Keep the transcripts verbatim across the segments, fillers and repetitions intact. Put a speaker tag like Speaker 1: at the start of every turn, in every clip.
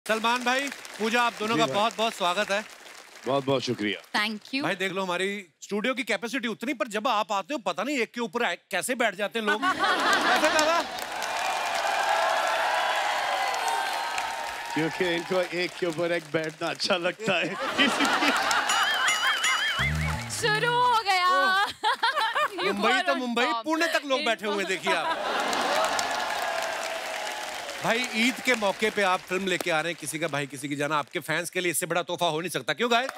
Speaker 1: सलमान भाई, पूजा, आप दोनों का बहुत बहुत स्वागत है।
Speaker 2: बहुत बहुत शुक्रिया।
Speaker 3: Thank you.
Speaker 1: भाई देख लो, हमारी स्टूडियो की कैपेसिटी उतनी, पर जब आप आते हो पता नहीं एक के ऊपर कैसे बैठ जाते हैं लोग। कैसे दादा?
Speaker 2: क्योंकि इनको एक के ऊपर एक बैठना अच्छा लगता है।
Speaker 3: शुरू हो गया।
Speaker 1: मुंबई तो मुंबई, पुणे तक लोग बैठे हुए देखिए आप। भाई ईद के मौके पे आप फिल्म लेके आ रहे हैं, किसी का भाई किसी की जाना, आपके फैंस के लिए इससे बड़ा तोहफा हो नहीं सकता, क्यों गाइस?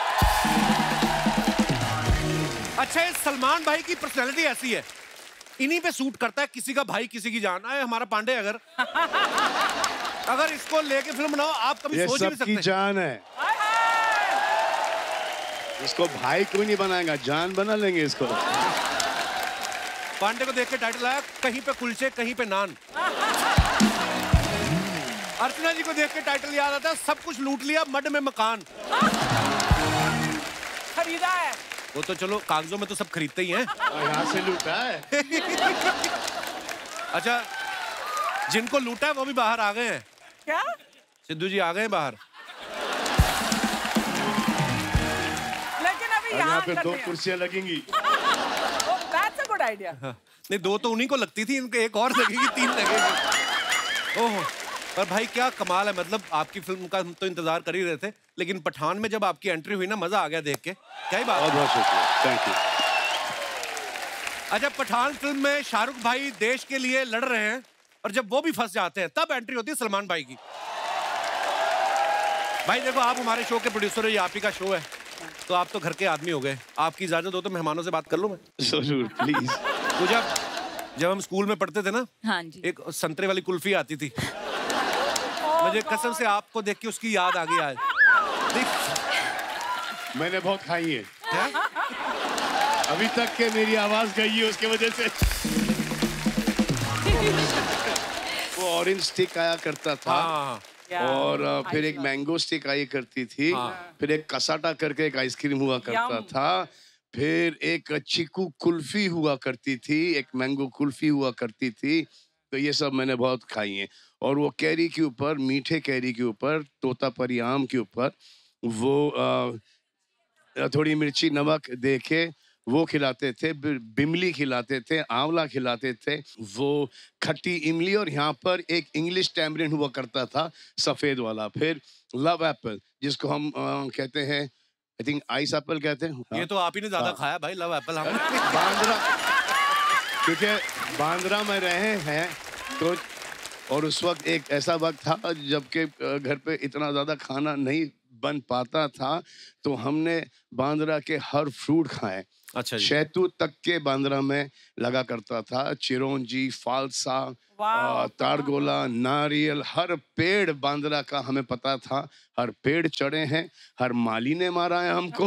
Speaker 1: अच्छा, इस सलमान भाई की पर्सनैलिटी ऐसी है, इन्हीं पे सूट करता है, किसी का भाई किसी की जान। है हमारा पांडे, अगर अगर इसको लेके फिल्म बनाओ, आप कभी सोच ही नहीं सकते।
Speaker 2: सबकी जान है, इसको भाई कोई नहीं बनाएगा, जान बना लेंगे इसको।
Speaker 1: पांडे को देख के टाइटल आया, कहीं पे कुलचे कहीं पे नान। अर्चना जी को देख के टाइटल याद आता है, सब कुछ लूट लिया मड में मकान।
Speaker 4: खरीदा है
Speaker 1: वो तो चलो, कागजों में तो सब खरीदते ही हैं।
Speaker 2: यहाँ से लूटा है।
Speaker 1: अच्छा, जिनको लूटा है वो भी बाहर आ गए हैं।
Speaker 4: क्या?
Speaker 1: सिद्धू जी आ गए हैं बाहर।
Speaker 4: लेकिन अभी
Speaker 2: यहाँ
Speaker 4: यहाँ
Speaker 2: पे
Speaker 4: कर
Speaker 2: दो
Speaker 4: लिया।
Speaker 2: कुर्सियाँ लगेंगी।
Speaker 4: Oh, that's a good idea.
Speaker 1: नहीं, दो तो उन्हीं को लगती थी, इनको एक और लगेगी, तीन लगेगी। ओह, पर भाई क्या कमाल है, मतलब आपकी फिल्म का हम तो इंतजार कर ही रहे थे, लेकिन पठान में जब आपकी एंट्री हुई ना, मजा आ गया देख के। क्या ही बात
Speaker 2: बहुत
Speaker 1: है।
Speaker 2: बहुत शुक्रिया, थैंक यू।
Speaker 1: अच्छा, पठान फिल्म में शाहरुख भाई देश के लिए लड़ रहे हैं, और जब वो भी फंस जाते हैं तब एंट्री होती है सलमान भाई की। भाई देखो, आप हमारे शो के प्रोड्यूसर हो, ये आप ही का शो है, तो आप तो घर के आदमी हो गए। आपकी इजाजत हो तो मेहमानों से बात कर लूं मैं?
Speaker 2: जरूर, प्लीज।
Speaker 1: तो जब जब हम स्कूल में पढ़ते थे ना,
Speaker 3: हाँ जी।
Speaker 1: एक संतरे वाली कुल्फी आती थी, मुझे कसम से आपको देख के उसकी याद आ गई आज। देख,
Speaker 2: मैंने बहुत खाई है,
Speaker 1: है?
Speaker 2: अभी तक के मेरी आवाज गई है उसके वजह से। वो ऑरेंज स्टिक आया करता था।
Speaker 1: हाँ,
Speaker 2: और uh, फिर एक मैंगो स्टिक आई करती थी।
Speaker 1: हाँ।
Speaker 2: फिर एक कसाटा करके एक आइसक्रीम हुआ करता
Speaker 4: यम।
Speaker 2: था। फिर एक चीकू कुल्फी हुआ करती थी, एक मैंगो कुल्फी हुआ करती थी। तो ये सब मैंने बहुत खाई हैं। और वो कैरी के ऊपर, मीठे कैरी के ऊपर, तोतापरी आम के ऊपर वो uh, थोड़ी मिर्ची नमक दे के वो खिलाते थे, बिमली खिलाते थे, आंवला खिलाते थे, वो खट्टी इमली, और यहाँ पर एक इंग्लिश टैमरिन हुआ करता था सफेद वाला। फिर लव एप्पल, जिसको हम आ, कहते हैं, आई थिंक आइस एप्पल कहते हैं।
Speaker 1: ये तो आप ही ने ज्यादा खाया भाई, लव एप्पल। हम
Speaker 2: बांद्रा, क्योंकि बांद्रा में रहे हैं तो, और उस वक्त एक ऐसा वक्त था जबकि घर पे इतना ज्यादा खाना नहीं बन पाता था, तो हमने बांद्रा के हर फ्रूट खाए।
Speaker 1: अच्छा जी।
Speaker 2: शहतूत तक के बांद्रा में लगा करता था, चिरौंजी, फालसा, आ, तारगोला, नारियल, हर पेड़ बांद्रा का हमें पता था। हर पेड़ चढ़े हैं, हर माली ने मारा है हमको।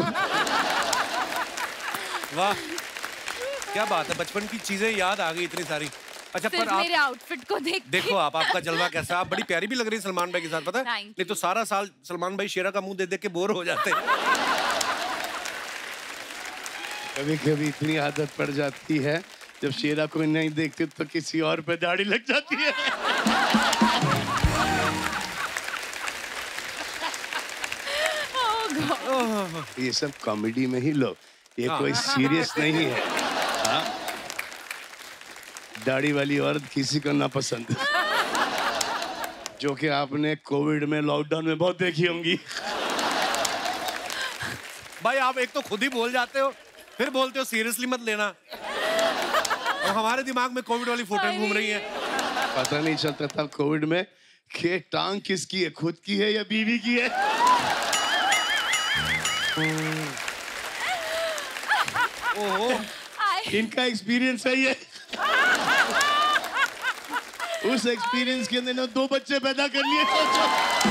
Speaker 1: वाह, क्या बात है, बचपन की चीजें याद आ गई इतनी सारी। अच्छा, पर आप
Speaker 3: मेरे आउटफिट को देख
Speaker 1: देखो, आप आपका जलवा कैसा, आप बड़ी प्यारी भी लग रही है सलमान भाई के साथ, पता है? नहीं तो सारा साल सलमान भाई शेरा का मुंह देख देख के बोर हो जाते हैं।
Speaker 2: कभी कभी इतनी आदत पड़ जाती है, जब शेरा कोई नहीं देखते तो किसी और पे दाढ़ी लग जाती है।
Speaker 3: oh
Speaker 2: ये सब कॉमेडी में ही लो, ये कोई सीरियस नहीं है। हाँ? दाढ़ी वाली औरत किसी को ना पसंद, जो कि आपने कोविड में, लॉकडाउन में बहुत देखी होंगी।
Speaker 1: भाई आप एक तो खुद ही बोल जाते हो, फिर बोलते हो सीरियसली मत लेना, और हमारे दिमाग में कोविड वाली फोटो घूम रही है।
Speaker 2: पता नहीं चलता था कोविड में कि टांग किसकी है, खुद की है या बीवी की है।
Speaker 1: ओहो,
Speaker 2: इनका एक्सपीरियंस है ये। उस एक्सपीरियंस के अंदर दो बच्चे पैदा कर लिए। सोचो,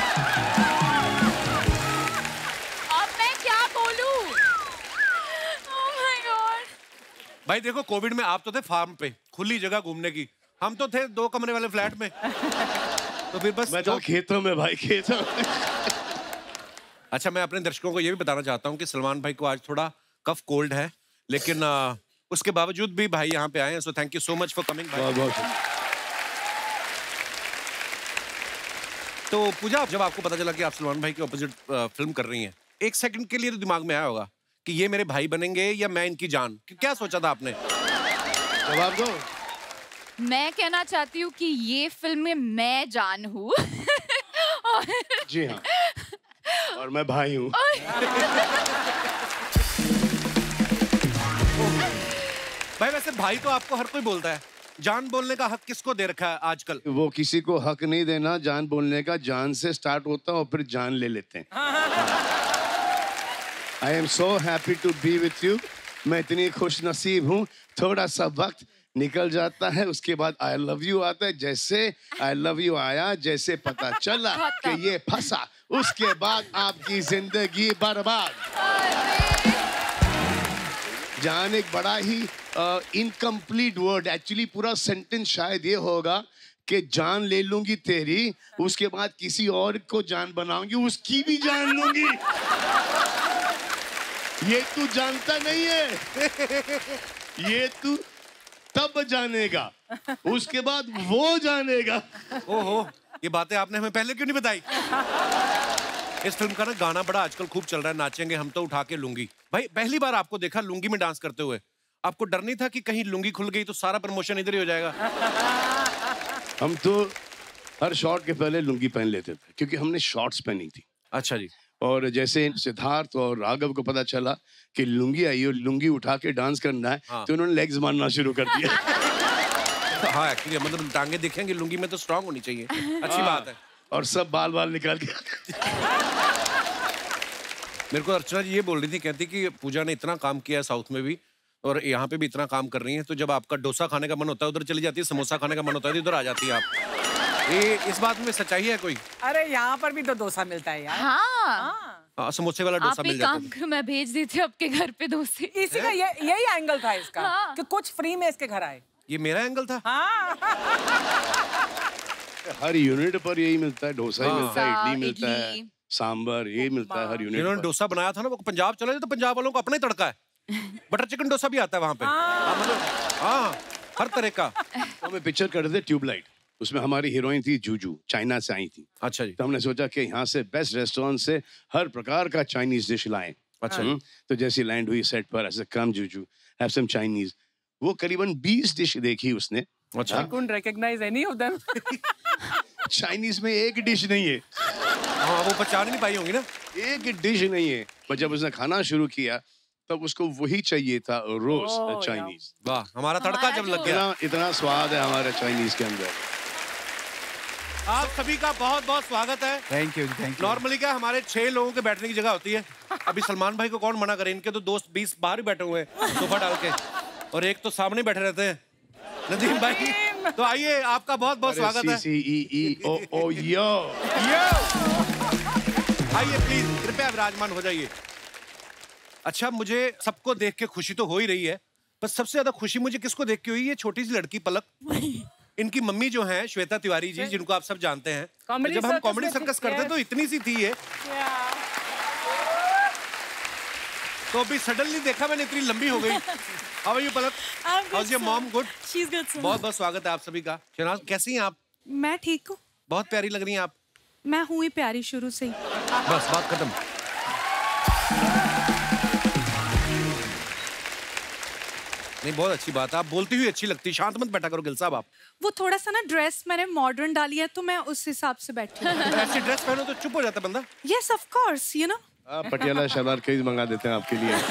Speaker 3: अब मैं क्या बोलूं? Oh my God!
Speaker 1: भाई देखो, कोविड में आप तो थे फार्म पे, खुली जगह घूमने की, हम तो थे दो कमरे वाले फ्लैट में। तो फिर बस
Speaker 2: मैं तो खेतों में भाई, खेतों में।
Speaker 1: अच्छा, मैं अपने दर्शकों को ये भी बताना चाहता हूँ कि सलमान भाई को आज थोड़ा कफ कोल्ड है, लेकिन आ, उसके बावजूद भी भाई यहाँ पे आए हैं, so thank you so much for coming भाई।
Speaker 2: बहुत बहुत
Speaker 1: तो पूजा, जब आपको पता चला कि आप सलमान भाई के ऑपोजिट फिल्म कर रही हैं, एक सेकंड के लिए तो दिमाग में आया होगा कि ये मेरे भाई बनेंगे या मैं इनकी जान? क्या सोचा था आपने?
Speaker 2: जवाब दो।
Speaker 3: मैं कहना चाहती हूँ कि ये फिल्म में मैं जान हूँ। और...
Speaker 2: जी हाँ, और मैं भाई हूँ।
Speaker 1: भाई वैसे भाई तो आपको हर कोई बोलता है, जान बोलने का हक किसको दे रखा है आजकल?
Speaker 2: वो किसी को हक नहीं देना जान बोलने का, जान से स्टार्ट होता है और फिर जान ले लेते हैं। I am so happy to be with you. मैं इतनी खुश नसीब हूँ, थोड़ा सा वक्त निकल जाता है, उसके बाद आई लव यू आता है। जैसे आई लव यू आया, जैसे पता चला कि ये फंसा, उसके बाद आपकी जिंदगी बर्बाद। जान एक बड़ा ही इनकम्प्लीट वर्ड, एक्चुअली पूरा सेंटेंस शायद ये होगा कि जान ले लूंगी तेरी, उसके बाद किसी और को जान बनाऊंगी, उसकी भी जान लूंगी। ये तू जानता नहीं है, ये तू तब जानेगा, उसके बाद वो जानेगा।
Speaker 1: ओहो, ये बातें आपने हमें पहले क्यों नहीं बताई? इस फिल्म का ना गाना बड़ा आजकल खूब चल रहा है, नाचेंगे हम तो उठा के लुंगी। भाई पहली बार आपको देखा लुंगी में डांस करते हुए, आपको डर नहीं था कि कहीं लुंगी खुल गई तो सारा प्रमोशन इधर ही हो जाएगा?
Speaker 2: हम तो हर शॉट के पहले लुंगी पहन लेते थे, क्योंकि हमने शॉर्ट्स पहनी थी।
Speaker 1: अच्छा जी।
Speaker 2: और जैसे सिद्धार्थ और राघव को पता चला कि लुंगी आई है, लुंगी उठा के डांस करना है,
Speaker 1: हाँ।
Speaker 2: तो उन्होंने लेग्स मारना शुरू कर दिया।
Speaker 1: हाँ एक्चुअली मतलब टांगे दिखेंगे, लुंगी में तो स्ट्रांग होनी चाहिए। अच्छी
Speaker 2: हाँ।
Speaker 1: बात है।
Speaker 2: और सब बाल बाल निकाल के
Speaker 1: मेरे को अर्चना जी ये बोल रही थी, कहती कि पूजा ने इतना काम किया है साउथ में भी और यहाँ पे भी इतना काम कर रही है, तो जब आपका डोसा खाने का मन होता है उधर चली जाती है, समोसा खाने का मन होता है इधर आ जाती है आप। ये इस बात में सच्चाई है कोई?
Speaker 4: अरे यहाँ पर भी तो डोसा मिलता है यार।
Speaker 3: हाँ,
Speaker 1: आ, समोसे वाला डोसा
Speaker 3: आप
Speaker 1: मिल
Speaker 3: एक
Speaker 1: जाता
Speaker 3: काम
Speaker 1: है।
Speaker 3: करो, मैं भेज देती हूँ आपके घर पे डोसे।
Speaker 4: इसी का ये यही एंगल था इसका,
Speaker 3: हाँ।
Speaker 4: कि कुछ फ्री में इसके घर आए।
Speaker 1: ये मेरा एंगल था?
Speaker 4: हाँ।
Speaker 2: हर यूनिट पर यही मिलता है, डोसा ही
Speaker 1: हाँ।
Speaker 2: मिलता है, इडली मिलता है,
Speaker 3: इडली।
Speaker 2: सांबर ये मिलता है हर यूनिट
Speaker 1: जिन्होंने
Speaker 2: पर।
Speaker 1: डोसा बनाया था ना वो पंजाब चले तो पंजाब वालों को अपना ही तड़का है। बटर चिकन डोसा भी आता है वहाँ पे। हाँ, मतलब हाँ, हर तरह का।
Speaker 2: तो हमें पिक्चर कर रहे थे ट्यूबलाइट, उसमें हमारी हीरोइन थी जूजू, चाइना से आई थी।
Speaker 1: अच्छा जी।
Speaker 2: तो हमने सोचा कि यहाँ से बेस्ट रेस्टोरेंट से हर प्रकार का चाइनीज डिश लाएं।
Speaker 1: अच्छा।
Speaker 2: हम्म, तो जैसी लैंड हुई सेट पर, ऐसे कम जूजू हैव सम चाइनीज, वो करीबन बीस डिश देखी उसने।
Speaker 1: अच्छा।
Speaker 4: I couldn't recognize any of them.
Speaker 2: Chinese में एक डिश नहीं है,
Speaker 1: हाँ वो पहचान नहीं पाई होंगी ना।
Speaker 2: एक डिश नहीं है। पर जब उसने खाना शुरू किया तब उसको वही चाहिए था,
Speaker 4: Oh,
Speaker 2: रोज चाइनीज।
Speaker 1: वाह, हमारा तड़का
Speaker 3: हमारा
Speaker 1: जब लग
Speaker 3: जो-
Speaker 1: गया।
Speaker 2: इतना इतना स्वाद है हमारे चाइनीज के अंदर।
Speaker 1: आप सभी का बहुत बहुत स्वागत है।
Speaker 5: Thank you thank you.
Speaker 1: Normally क्या हमारे छह लोगों के बैठने की जगह होती है, अभी सलमान भाई को कौन मना करे, इनके तो दोस्त बीस बाहर ही बैठे हुए हैं सोफा डाल के, और एक तो सामने बैठे रहते हैं नदीम भाई। तो आइए, आपका बहुत बहुत स्वागत है।
Speaker 2: सी सी ई ई ओ ओ यो।
Speaker 1: यो! आइए प्लीज, कृपया विराजमान हो जाइए। अच्छा, मुझे सबको देख के खुशी तो हो ही रही है, पर सबसे ज्यादा खुशी मुझे किसको देख के हुई, ये छोटी सी लड़की पलक। इनकी मम्मी जो है श्वेता तिवारी जी, जिनको आप सब जानते हैं,
Speaker 4: Comedy
Speaker 1: जब हम
Speaker 4: circus
Speaker 1: कॉमेडी
Speaker 4: में
Speaker 1: सर्कस
Speaker 4: थी,
Speaker 1: करते
Speaker 4: yes.
Speaker 1: तो इतनी सी थी ये, तो अभी सडनली देखा मैंने इतनी लंबी हो गई। How are you Palak?
Speaker 6: I'm good,
Speaker 1: how is your
Speaker 6: sir.
Speaker 1: Mom? Good.
Speaker 6: She's good, sir.
Speaker 1: बहुत बहुत स्वागत है आप सभी का। शहनाज कैसी हैं आप?
Speaker 6: मैं ठीक हूँ।
Speaker 1: बहुत प्यारी लग रही हैं आप।
Speaker 6: मैं हूँ ही प्यारी शुरू से ही।
Speaker 1: बस बात खत्म। नहीं, बहुत अच्छी बात है, आप बोलती हुई अच्छी लगती। शांत मत बैठा करो गिल साहब आप।
Speaker 6: वो थोड़ा सा ना ड्रेस मैंने मॉडर्न डाली है तो मैं उस हिसाब से बैठी हूँ।
Speaker 1: ऐसी ड्रेस पहनो तो चुप हो जाता बंदा।
Speaker 6: Yes of course, you know.
Speaker 2: आप पटियाला शलवार कई मंगा देते हैं आपके लिए।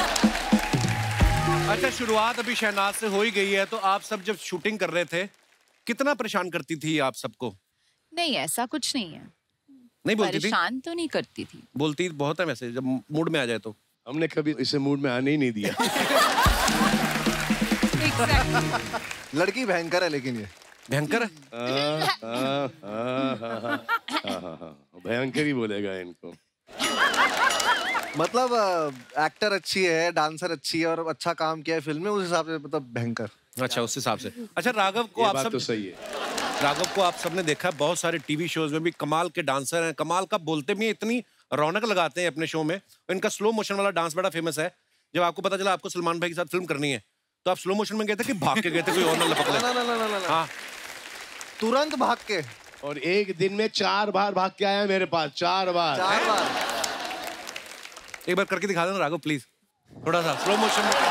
Speaker 1: अच्छा, शुरुआत अभी शहनाज से हो ही गई है, तो आप सब जब शूटिंग कर रहे थे कितना परेशान करती थी आप सबको?
Speaker 3: नहीं, ऐसा कुछ नहीं है।
Speaker 1: नहीं बोलती थी?
Speaker 3: परेशान तो नहीं करती थी।
Speaker 1: बोलती बहुत है वैसे, जब मूड में आ जाए तो।
Speaker 2: हमने कभी इसे मूड में आने ही नहीं दिया।
Speaker 5: लड़की भयंकर है लेकिन ये
Speaker 1: भयंकर है।
Speaker 2: हाँ, हाँ, हाँ, हाँ, हाँ, हाँ, हाँ, हाँ, भयंकर ही बोलेगा इनको।
Speaker 5: मतलब एक्टर अच्छी है, डांसर अच्छी है और अच्छा काम किया है फिल्म में, उस हिसाब से मतलब भयंकर।
Speaker 1: अच्छा, उस हिसाब से। अच्छा, राघव को
Speaker 2: ये
Speaker 1: आप
Speaker 2: बात
Speaker 1: सब
Speaker 2: तो सही है।
Speaker 1: राघव को आप सबने देखा है, बहुत सारे टीवी शोज में भी कमाल के डांसर हैं, कमाल का बोलते भी हैं, इतनी रौनक लगाते हैं अपने शो में। इनका स्लो मोशन वाला डांस बड़ा फेमस है। जब आपको पता चला आपको सलमान भाई के साथ फिल्म करनी है, तो आप स्लो मोशन में गए थे कि भाग के गए थे, कोई और ना लपक ले?
Speaker 5: ना ना ना ना ना
Speaker 1: हाँ,
Speaker 5: तुरंत भाग के।
Speaker 2: और एक दिन में चार बार भाग के आया मेरे पास, चार बार
Speaker 5: चार बार।
Speaker 1: एक बार करके दिखा देना राघव प्लीज, थोड़ा सा स्लो मोशन में।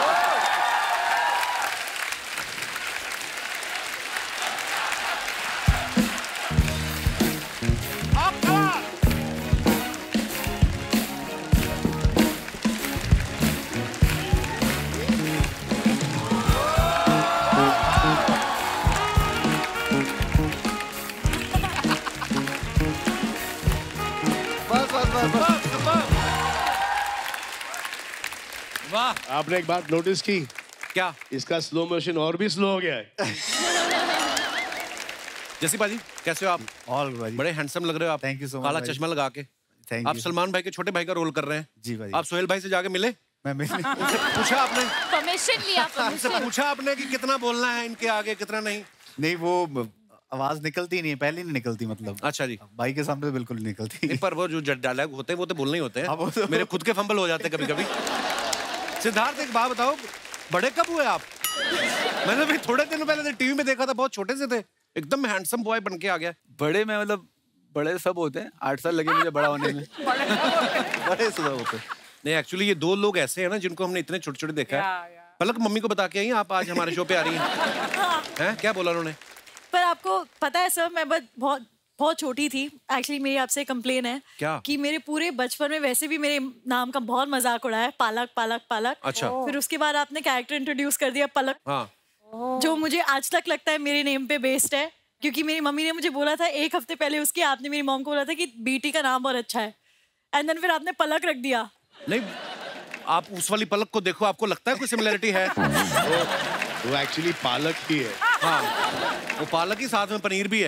Speaker 1: वाह।
Speaker 2: आपने एक बात नोटिस की
Speaker 1: क्या?
Speaker 2: इसका स्लो मोशन और भी स्लो हो गया है।
Speaker 1: जैसी बाजी कैसे हो आप?
Speaker 5: ऑल भाई,
Speaker 1: बड़े हैंडसम लग रहे हो आप।
Speaker 5: Thank you so much
Speaker 1: काला
Speaker 5: भाई।
Speaker 1: चश्मा लगा के।
Speaker 5: थैंक
Speaker 1: आप
Speaker 5: यू।
Speaker 1: सलमान भाई के छोटे भाई का रोल कर रहे हैं।
Speaker 5: जी भाई।
Speaker 1: आप सोहेल भाई से जाके मिले?
Speaker 5: मैं मिल
Speaker 1: उनसे पूछा आपने?
Speaker 3: परमिशन लिया,
Speaker 1: उनसे
Speaker 3: परमिशन।
Speaker 1: पूछा आपने कि कितना बोलना है इनके आगे, कितना नहीं?
Speaker 5: नहीं, वो आवाज निकलती नहीं है, पहले नहीं निकलती, मतलब
Speaker 1: अच्छा जी।
Speaker 5: भाई के सामने तो बिल्कुल नहीं निकलती।
Speaker 1: नहीं, पर वो जो डायलॉग होते हैं वो तो बोलने ही होते
Speaker 5: हाँ, वो
Speaker 1: हैं।
Speaker 5: तो-
Speaker 1: मेरे खुद के फंबल हो जाते हैं कभी कभी। सिद्धार्थ एक बात बताओ, बड़े कब हुए आप? मैंने भी थोड़े दिन पहले टीवी में देखा था, बहुत छोटे से थे, एकदम हैंडसम बॉय बन के आ गया।
Speaker 7: बड़े में मतलब बड़े सब होते हैं, आठ साल लगे मुझे बड़ा होने में।
Speaker 5: बड़े सुधा होते।
Speaker 1: नहीं, एक्चुअली ये दो लोग ऐसे हैं ना जिनको हमने इतने छोटे छोटे देखा है।
Speaker 4: या, या।
Speaker 1: पलक मम्मी को बता के आई आप आज हमारे शो पे आ रही हैं। हैं? क्या बोला उन्होंने?
Speaker 8: पर आपको पता है सर, मैं बस बहुत बहुत छोटी थी। एक्चुअली मेरी आपसे कंप्लेन है
Speaker 1: क्या?
Speaker 8: कि मेरे पूरे बचपन में वैसे भी मेरे नाम का बहुत मजाक उड़ाया, पालक पालक पालक।
Speaker 1: अच्छा।
Speaker 8: फिर उसके बाद आपने कैरेक्टर इंट्रोड्यूस कर दिया पलक,
Speaker 1: हाँ।
Speaker 8: जो मुझे आज तक लगता है मेरे नेम पे बेस्ड है, क्योंकि मेरी मम्मी ने मुझे बोला था एक हफ्ते पहले उसके, आपने मेरी मॉम को बोला था कि बेटी का नाम बहुत अच्छा है, एंड देन फिर आपने पलक रख दिया।
Speaker 1: नहीं, आप उस वाली पलक को देखो, आपको लगता है कोई सिमिलरिटी है?
Speaker 2: वो एक्चुअली पालक ही है।
Speaker 1: हाँ, वो पालक ही साथ में पनीर भी है।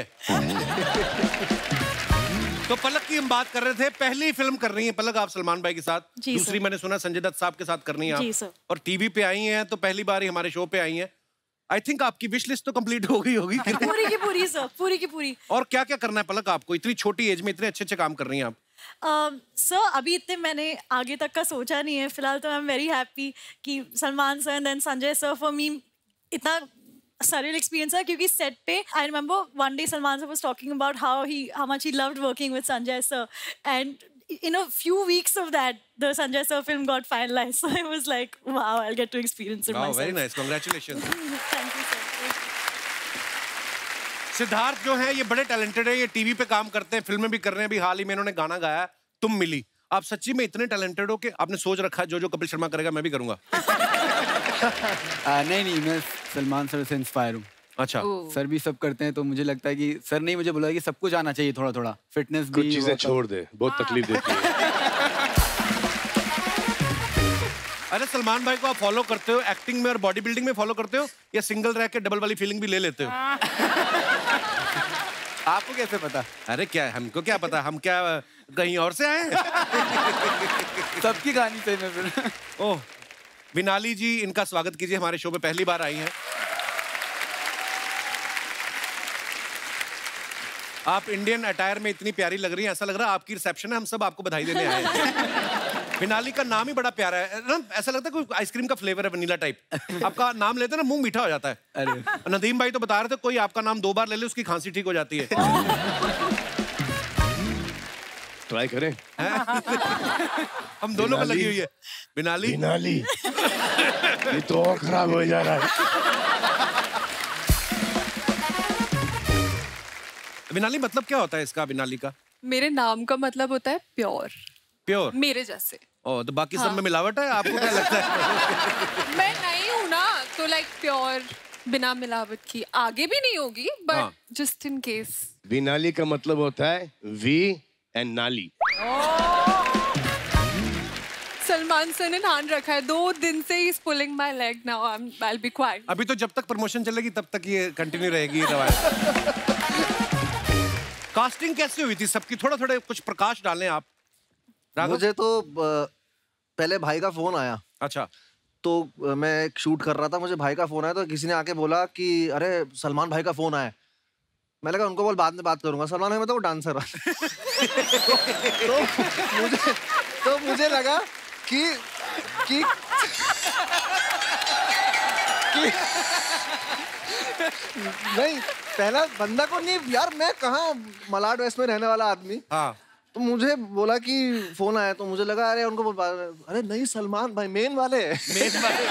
Speaker 1: तो पलक की हम बात कर रहे थे, पहली फिल्म कर रही है पलक आप सलमान भाई के साथ।
Speaker 8: जी
Speaker 1: दूसरी
Speaker 8: सर।
Speaker 1: मैंने सुना संजय दत्त साहब के साथ करनी है
Speaker 8: जी
Speaker 1: आप।
Speaker 8: सर।
Speaker 1: और टीवी पे आई हैं तो पहली बार ही हमारे शो पे आई हैं। आई थिंक आपकी विश लिस्ट तो कंप्लीट हो गई होगी।
Speaker 8: पूरी की पूरी सर, पूरी की पूरी।
Speaker 1: और क्या क्या करना है पलक आपको? इतनी छोटी एज में इतने अच्छे अच्छे काम कर रही हैं आप।
Speaker 8: सर uh, अभी इतने मैंने आगे तक का सोचा नहीं है फिलहाल, तो आई एम वेरी हैप्पी कि Salman sir and then Sanjay sir, for me इतना surreal experience है, क्योंकि सेट पे I remember one day Salman sir was talking about how he how much he loved working with Sanjay sir, and in a few weeks of that the Sanjay sir film got finalized, so I was like wow, I'll get to experience it
Speaker 1: Wow,
Speaker 8: myself.
Speaker 1: very nice, congratulations.
Speaker 8: Thank you sir.
Speaker 1: Siddharth जो है ये बड़े talented है, ये TV पे काम करते हैं, फिल्में भी कर रहे हैं। अभी हाल ही में इन्होंने गाना गाया तुम मिली। आप सच्ची में इतने टैलेंटेड हो कि आपने सोच रखा है जो जो कपिल शर्मा करेगा मैं भी करूंगा?
Speaker 7: आ, नहीं नहीं, मैं सलमान सर से इंस्पायर हूँ।
Speaker 1: अच्छा।
Speaker 7: सर भी सब करते हैं तो मुझे लगता है कि सर ने मुझे बोला कि सब कुछ आना चाहिए, थोड़ा थोड़ा फिटनेस भी।
Speaker 2: कुछ चीजें छोड़ दे, बहुत तकलीफ देती है।
Speaker 1: अरे सलमान भाई को आप फॉलो करते हो एक्टिंग में और बॉडी बिल्डिंग में फॉलो करते हो, या सिंगल रह के डबल वाली फीलिंग भी ले लेते हो?
Speaker 7: आपको कैसे पता?
Speaker 1: अरे क्या हमको क्या पता, हम क्या कहीं और से आए हैं?
Speaker 7: सबकी कहानी सही में फिर।
Speaker 1: ओह, विनाली जी, इनका स्वागत कीजिए, हमारे शो में पहली बार आई हैं। आप इंडियन अटायर में इतनी प्यारी लग रही हैं, ऐसा लग रहा है आपकी रिसेप्शन है, हम सब आपको बधाई देने आए हैं। विनाली का नाम ही बड़ा प्यारा है ना, ऐसा लगता है कोई आइसक्रीम का फ्लेवर है, वनीला टाइप। आपका नाम लेते हैं ना मुंह मीठा हो जाता है।
Speaker 7: अरे
Speaker 1: नदीम भाई तो बता रहे थे कोई आपका नाम दो बार ले ले उसकी खांसी ठीक हो जाती है।
Speaker 2: ट्राई करें।
Speaker 1: हम दोनों को लगी हुई है विनाली।
Speaker 2: विनाली ये तो और खराब हो जा रहा है।
Speaker 1: विनाली मतलब क्या होता है इसका, विनाली का?
Speaker 6: मेरे नाम का मतलब होता है प्योर,
Speaker 1: प्योर।
Speaker 6: मेरे जैसे।
Speaker 1: ओ, तो बाकी
Speaker 6: हाँ।
Speaker 1: सब में मिलावट है, आपको क्या लगता है?
Speaker 6: मैं नहीं हूँ ना, तो लाइक प्योर बिना मिलावट की आगे भी नहीं होगी,
Speaker 1: हाँ।
Speaker 6: But just in case.
Speaker 2: Vinali का मतलब होता है वी एंड नाली।
Speaker 6: सलमान सर ने ध्यान रखा है, दो दिन से ही pulling my leg, now I will be quiet.
Speaker 1: अभी तो जब तक प्रमोशन चलेगी तब तक ये कंटिन्यू रहेगी ये रवायत। कास्टिंग कैसे हुई थी सबकी? थोड़ा थोड़ा कुछ प्रकाश डालें आप। राघव?
Speaker 5: मुझे तो अ, पहले भाई का फोन आया।
Speaker 1: अच्छा।
Speaker 5: तो अ, मैं एक शूट कर रहा था, मुझे भाई का फोन आया, तो किसी ने आके बोला कि अरे सलमान भाई का फोन आया। मैं लगा उनको बोल बाद में बात करूंगा, सलमान भाई मतलब वो डांसर है। तो, तो मुझे तो मुझे लगा कि कि कि नहीं पहला बंदा को नहीं यार, मैं कहाँ मलाड वेस्ट में रहने वाला आदमी।
Speaker 1: हाँ
Speaker 5: तो मुझे बोला कि फोन आया, तो मुझे लगा अरे उनको बोल, अरे नहीं सलमान भाई मेन वाले
Speaker 1: मेन वाले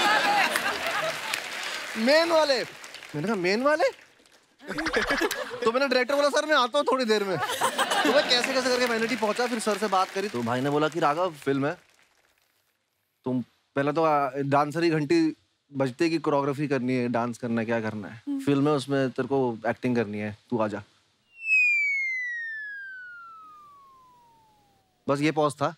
Speaker 5: मेन वाले मैंने कहा मेन वाले तो मैंने डायरेक्टर बोला सर मैं आता हूँ थोड़ी देर में। तो मैं कैसे कैसे करके वैनिटी पहुंचा, फिर सर से बात करी तो भाई ने बोला कि राघव फिल्म है, तुम पहले तो डांसर ही घंटी बजते की कोरियोग्राफी करनी है, डांस करना है, क्या करना है फिल्म है, उसमें तेरे को एक्टिंग करनी है, तू आजा। बस ये पॉज था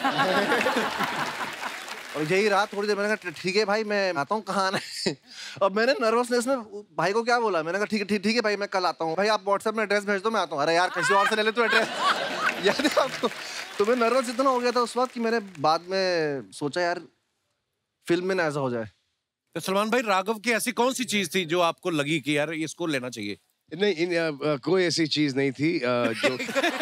Speaker 5: और यही रहा थोड़ी देर। मैंने कहा ठीक है भाई मैं आता हूँ, कहाँ आना है। अब मैंने नर्वसनेस में भाई को क्या बोला, मैंने कहा ठीक है ठीक ठीक है भाई मैं कल आता हूँ। भाई आप व्हाट्सएप में एड्रेस भेज दो मैं आता हूँ। अरे यार किसी और से ले ले तू एड्रेस याद है आपको। तो मैं नर्वस इतना हो गया था उस वक्त कि मैंने बाद में सोचा यार फिल्म में ना ऐसा हो जाए।
Speaker 1: तो सलमान भाई राघव की ऐसी कौन सी चीज थी जो आपको लगी कि यार इसको लेना चाहिए?
Speaker 2: नहीं इन, आ, कोई ऐसी चीज नहीं थी आ, जो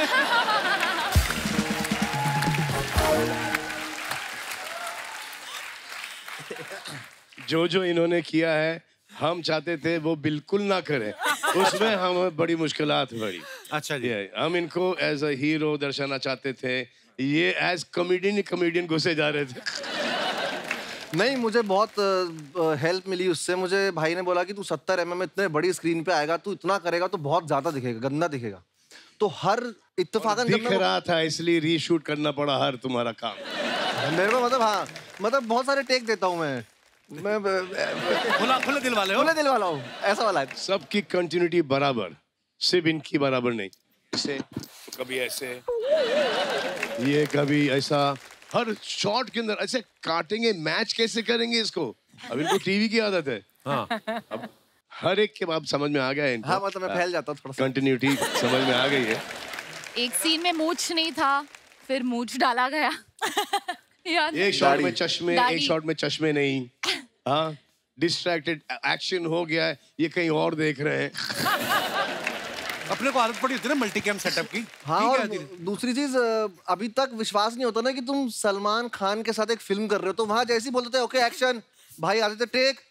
Speaker 2: जो जो इन्होंने किया है हम चाहते थे वो बिल्कुल ना करें, उसमें हम बड़ी मुश्किलात बड़ी।
Speaker 1: अच्छा जी।
Speaker 2: ये, हम इनको एज अ हीरो दर्शाना चाहते थे, ये एज कॉमेडियन ही कॉमेडियन घुसे जा रहे थे।
Speaker 5: नहीं मुझे बहुत हेल्प मिली उससे। मुझे भाई ने बोला कि तू सत्तर एम एम इतने बड़ी स्क्रीन पे आएगा, तू इतना करेगा तो बहुत ज्यादा दिखेगा, गंदा दिखेगा। तो हर इत्तेफाकन
Speaker 2: दिख रहा था इसलिए रीशूट करना पड़ा हर तुम्हारा काम।
Speaker 5: मेरे को मतलब हाँ मतलब बहुत सारे टेक देता हूँ मैं मैं
Speaker 1: खुला खुले दिल वाले हो।
Speaker 5: खुले दिल वाला हूँ, ऐसा वाला है।
Speaker 2: सबकी कंटिन्यूटी बराबर, सिर्फ इनकी बराबर नहीं। ऐसे कभी ऐसे, ये कभी ऐसा, हर शॉट के अंदर ऐसे काटेंगे। मैच कैसे करेंगे इसको? अब इनको टीवी की आदत है।
Speaker 1: हाँ।
Speaker 2: अब हर एक के बाद समझ में आ गया है इनको।
Speaker 5: हाँ मतलब मैं फैल जाता हूँ थोड़ा सा।
Speaker 2: कंटिन्यूटी समझ में आ गई है।
Speaker 3: एक सीन में मूछ नहीं था, फिर मूछ डाला गया। याद
Speaker 2: एक शॉट में चश्मे,
Speaker 3: दाढ़ी।
Speaker 2: एक शॉट में चश्मे नहीं। हाँ डिस्ट्रैक्टेड एक्शन हो गया है, ये कहीं और देख रहे हैं।
Speaker 1: अपने को आदत पड़ी होती है ना मल्टी कैम सेटअप की।
Speaker 5: हाँ और दूसरी चीज अभी तक विश्वास नहीं होता ना कि तुम सलमान खान के साथ एक फिल्म कर रहे हो, तो वहां जैसे ही बोलते थे ओके एक्शन, भाई आते थे टेक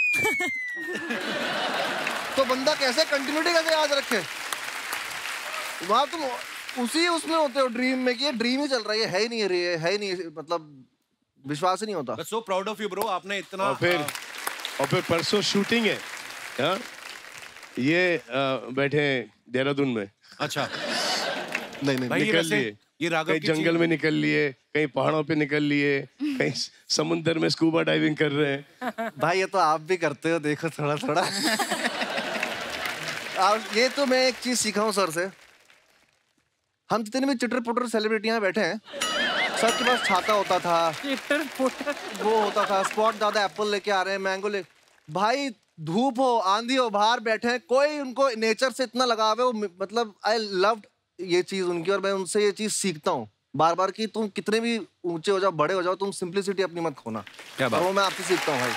Speaker 5: तो बंदा कैसे कंटिन्यूटी कैसे याद रखे? वहां तुम उसी उसमें होते हो ड्रीम में कि ये ड्रीम ही चल रहा है, ये है ही नहीं, ये है ही नहीं, मतलब विश्वास ही नहीं होता।
Speaker 1: So proud of you bro, आपने इतना।
Speaker 2: और फिर और फिर परसों शूटिंग है। हाँ ये आ, बैठे देहरादून में।
Speaker 1: अच्छा
Speaker 5: नहीं नहीं
Speaker 1: भाई,
Speaker 2: निकल लिए,
Speaker 1: ये राघव
Speaker 2: कहीं
Speaker 1: की
Speaker 2: जंगल
Speaker 1: चीज-
Speaker 2: में निकल लिए, कहीं पहाड़ों पे निकल लिए, कहीं समुद्र में स्कूबा डाइविंग कर रहे हैं।
Speaker 5: भाई ये तो आप भी करते हो, देखो थोड़ा थोड़ा। आप ये तो मैं एक चीज सीखा हूँ सर से। हम जितने भी चिटर पुटर सेलिब्रिटियां बैठे हैं, सबके पास छाता होता था,
Speaker 4: चिटर पुटर
Speaker 5: वो होता था, स्पॉट ज्यादा एप्पल लेके आ रहे हैं, मैंगो ले। भाई धूप हो आंधी हो बाहर बैठे हैं, कोई उनको नेचर से इतना लगाव है, वो मतलब आई लव्ड ये चीज उनकी, और मैं उनसे ये चीज सीखता हूँ बार बार कि तुम कितने भी ऊंचे हो जाओ, बड़े हो जाओ, तुम सिंपलिसिटी अपनी मत खोना।
Speaker 1: क्या बात।
Speaker 5: और वो मैं आपसे सीखता हूँ भाई।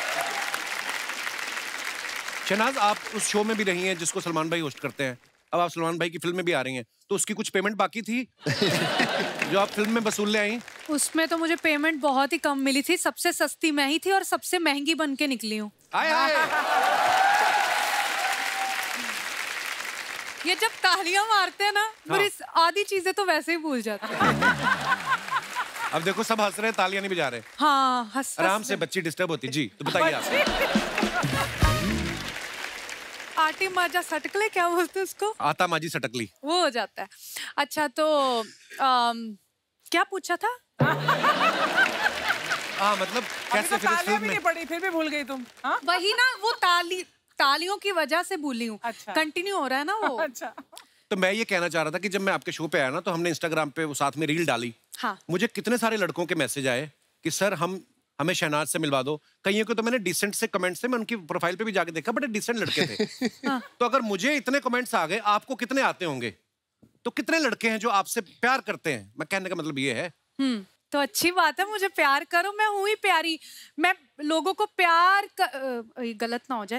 Speaker 1: शहनाज, आप उस शो में भी रही हैं जिसको सलमान भाई होस्ट करते हैं, अब आप सलमान भाई की फिल्म में भी आ रही हैं, तो उसकी कुछ पेमेंट बाकी थी जो आप फिल्म में वसूल ले आई?
Speaker 6: उसमें तो मुझे पेमेंट बहुत ही कम मिली थी, सबसे सस्ती मैं ही थी और सबसे महंगी बन के निकली हूँ।
Speaker 1: आए आए।
Speaker 6: ये जब तालियां मारते हैं ना, मेरी आधी चीजें तो वैसे ही भूल जाती हैं।
Speaker 1: अब देखो सब हंस रहे हैं, तालियां नहीं बजा रहे।
Speaker 6: हाँ हंस
Speaker 1: आराम से, बच्ची डिस्टर्ब होती। जी तो बताइए आप।
Speaker 6: आटी माजा सटकले क्या बोलते हैं उसको?
Speaker 1: आता माजी सटकली।
Speaker 6: वो हो जाता है। अच्छा तो आम, क्या पूछा था?
Speaker 1: हाँ मतलब कैसे फिर इस
Speaker 4: तालियां
Speaker 1: फिल्म
Speaker 4: भी
Speaker 1: में?
Speaker 4: नहीं पड़ी फिर भी भूल गई तुम। हाँ?
Speaker 6: वही ना, वो ताली तालियों की वजह से भूली हूँ।
Speaker 4: अच्छा।
Speaker 6: कंटिन्यू हो रहा है ना वो।
Speaker 4: अच्छा
Speaker 1: तो मैं ये कहना चाह रहा था कि जब मैं आपके शो पे आया ना, तो हमने इंस्टाग्राम पे वो साथ में रील डाली।
Speaker 6: हाँ।
Speaker 1: मुझे कितने सारे लड़कों के मैसेज आए कि सर हम हमें शहनाज से मिलवा दो। कईयों को तो मैंने डिसेंट से कमेंट्स से, मैं उनकी प्रोफाइल पे भी जाके देखा, बड़े डिसेंट लड़के थे। तो अगर मुझे इतने कमेंट्स आ गए, आपको कितने आते होंगे? तो कितने लड़के हैं जो आपसे प्यार करते हैं? मैं कहने का मतलब ये है।
Speaker 6: हम्म तो अच्छी बात है, मुझे प्यार करो, मैं हूँ ही प्यारी। मैं लोगों को प्यार क... अ, ये गलत ना हो जाए।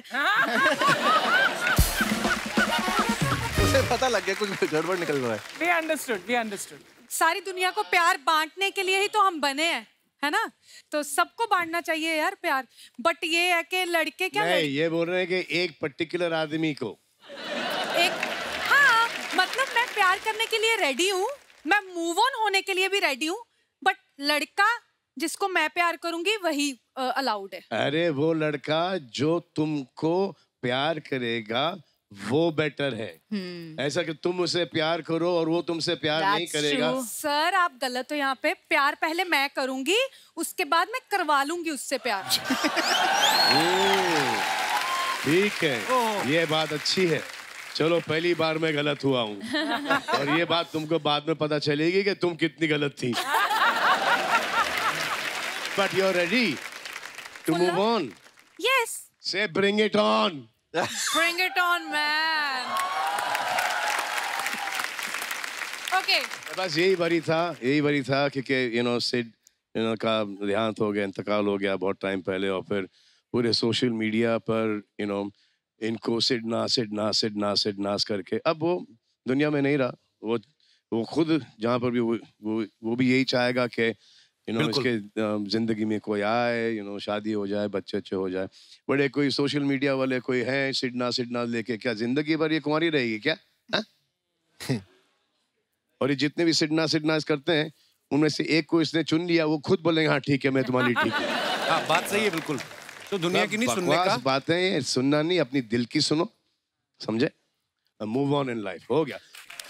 Speaker 5: उसे पता लग गया कुछ गड़बड़ निकल रहा है।
Speaker 4: we understood we understood
Speaker 6: सारी दुनिया को प्यार बांटने के लिए ही तो हम बने हैं। है ना? तो सबको बांटना चाहिए यार प्यार, बट ये है कि लड़के क्या
Speaker 2: नहीं, ये बोल रहे हैं कि एक पर्टिकुलर आदमी को
Speaker 6: एक, हाँ मतलब मैं प्यार करने के लिए रेडी हूँ, मैं मूव ऑन होने के लिए भी रेडी हूँ, बट लड़का जिसको मैं प्यार करूंगी वही अलाउड है।
Speaker 2: अरे वो लड़का जो तुमको प्यार करेगा वो बेटर है। hmm. ऐसा कि तुम उसे प्यार करो और वो तुमसे प्यार
Speaker 6: That's
Speaker 2: नहीं करेगा।
Speaker 6: सर आप गलत हो यहाँ पे, प्यार पहले मैं करूंगी, उसके बाद मैं करवा लूंगी उससे प्यार।
Speaker 2: ठीक है, ये बात अच्छी है। चलो पहली बार मैं गलत हुआ हूँ और ये बात तुमको बाद में पता चलेगी कि तुम कितनी गलत थी। But you're ready to move on?
Speaker 6: Yes.
Speaker 2: Say bring it on.
Speaker 6: Bring it on, man. Okay.
Speaker 2: बस यही बारी था, यही बारी था क्योंकि you know Sid you know का देहांत हो गया, इंतकाल हो गया बहुत टाइम पहले और फिर पूरे सोशल मीडिया पर you know इनको सिड ना सिड ना सिड ना सिड नास करके अब वो दुनिया में नहीं रहा। वो वो खुद जहाँ पर भी वो वो, वो भी यही चाहेगा कि you know इसके जिंदगी में कोई आए, you know शादी हो जाए, बच्चे अच्छे हो जाए। बड़े कोई सोशल मीडिया वाले कोई हैं सिडना सिडना लेके क्या जिंदगी भर ये कुंवारी रहेगी क्या? और ये जितने भी सिडना सिडना करते हैं उनमें से एक को इसने चुन लिया, वो खुद बोलेंगे हाँ ठीक है मैं तुम्हारी ठीक है।
Speaker 1: हाँ बात सही है बिल्कुल। तो दुनिया की नहीं सुनने का
Speaker 2: बातें सुनना नहीं, अपनी दिल की सुनो, समझे? Move on in life. हो गया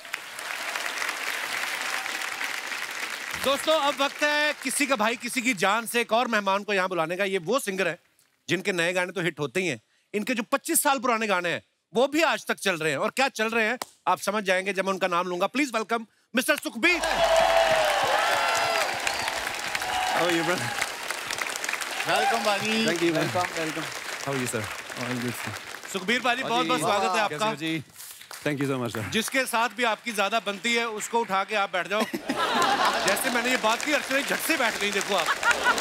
Speaker 1: दोस्तों, अब वक्त है किसी का भाई किसी की जान से एक और मेहमान को यहाँ बुलाने का। ये वो सिंगर है जिनके नए गाने तो हिट होते ही हैं, इनके जो पच्चीस साल पुराने गाने हैं वो भी आज तक चल रहे हैं। और क्या चल रहे हैं आप समझ जाएंगे जब मैं उनका नाम लूंगा। Please welcome mister Sukhbir.
Speaker 7: How are you, brother?
Speaker 9: Welcome, Bani.
Speaker 7: Thank you, welcome, welcome.
Speaker 1: How are you, sir?
Speaker 7: All good, sir.
Speaker 1: Sukhbir भाई बहुत बहुत स्वागत है आपका।
Speaker 7: जी, thank you so much sir.
Speaker 1: जिसके साथ भी आपकी ज्यादा बनती है उसको उठा के आप बैठ जाओ। जैसे मैंने ये बात की अर्चना झट से बैठ गई, देखो आप।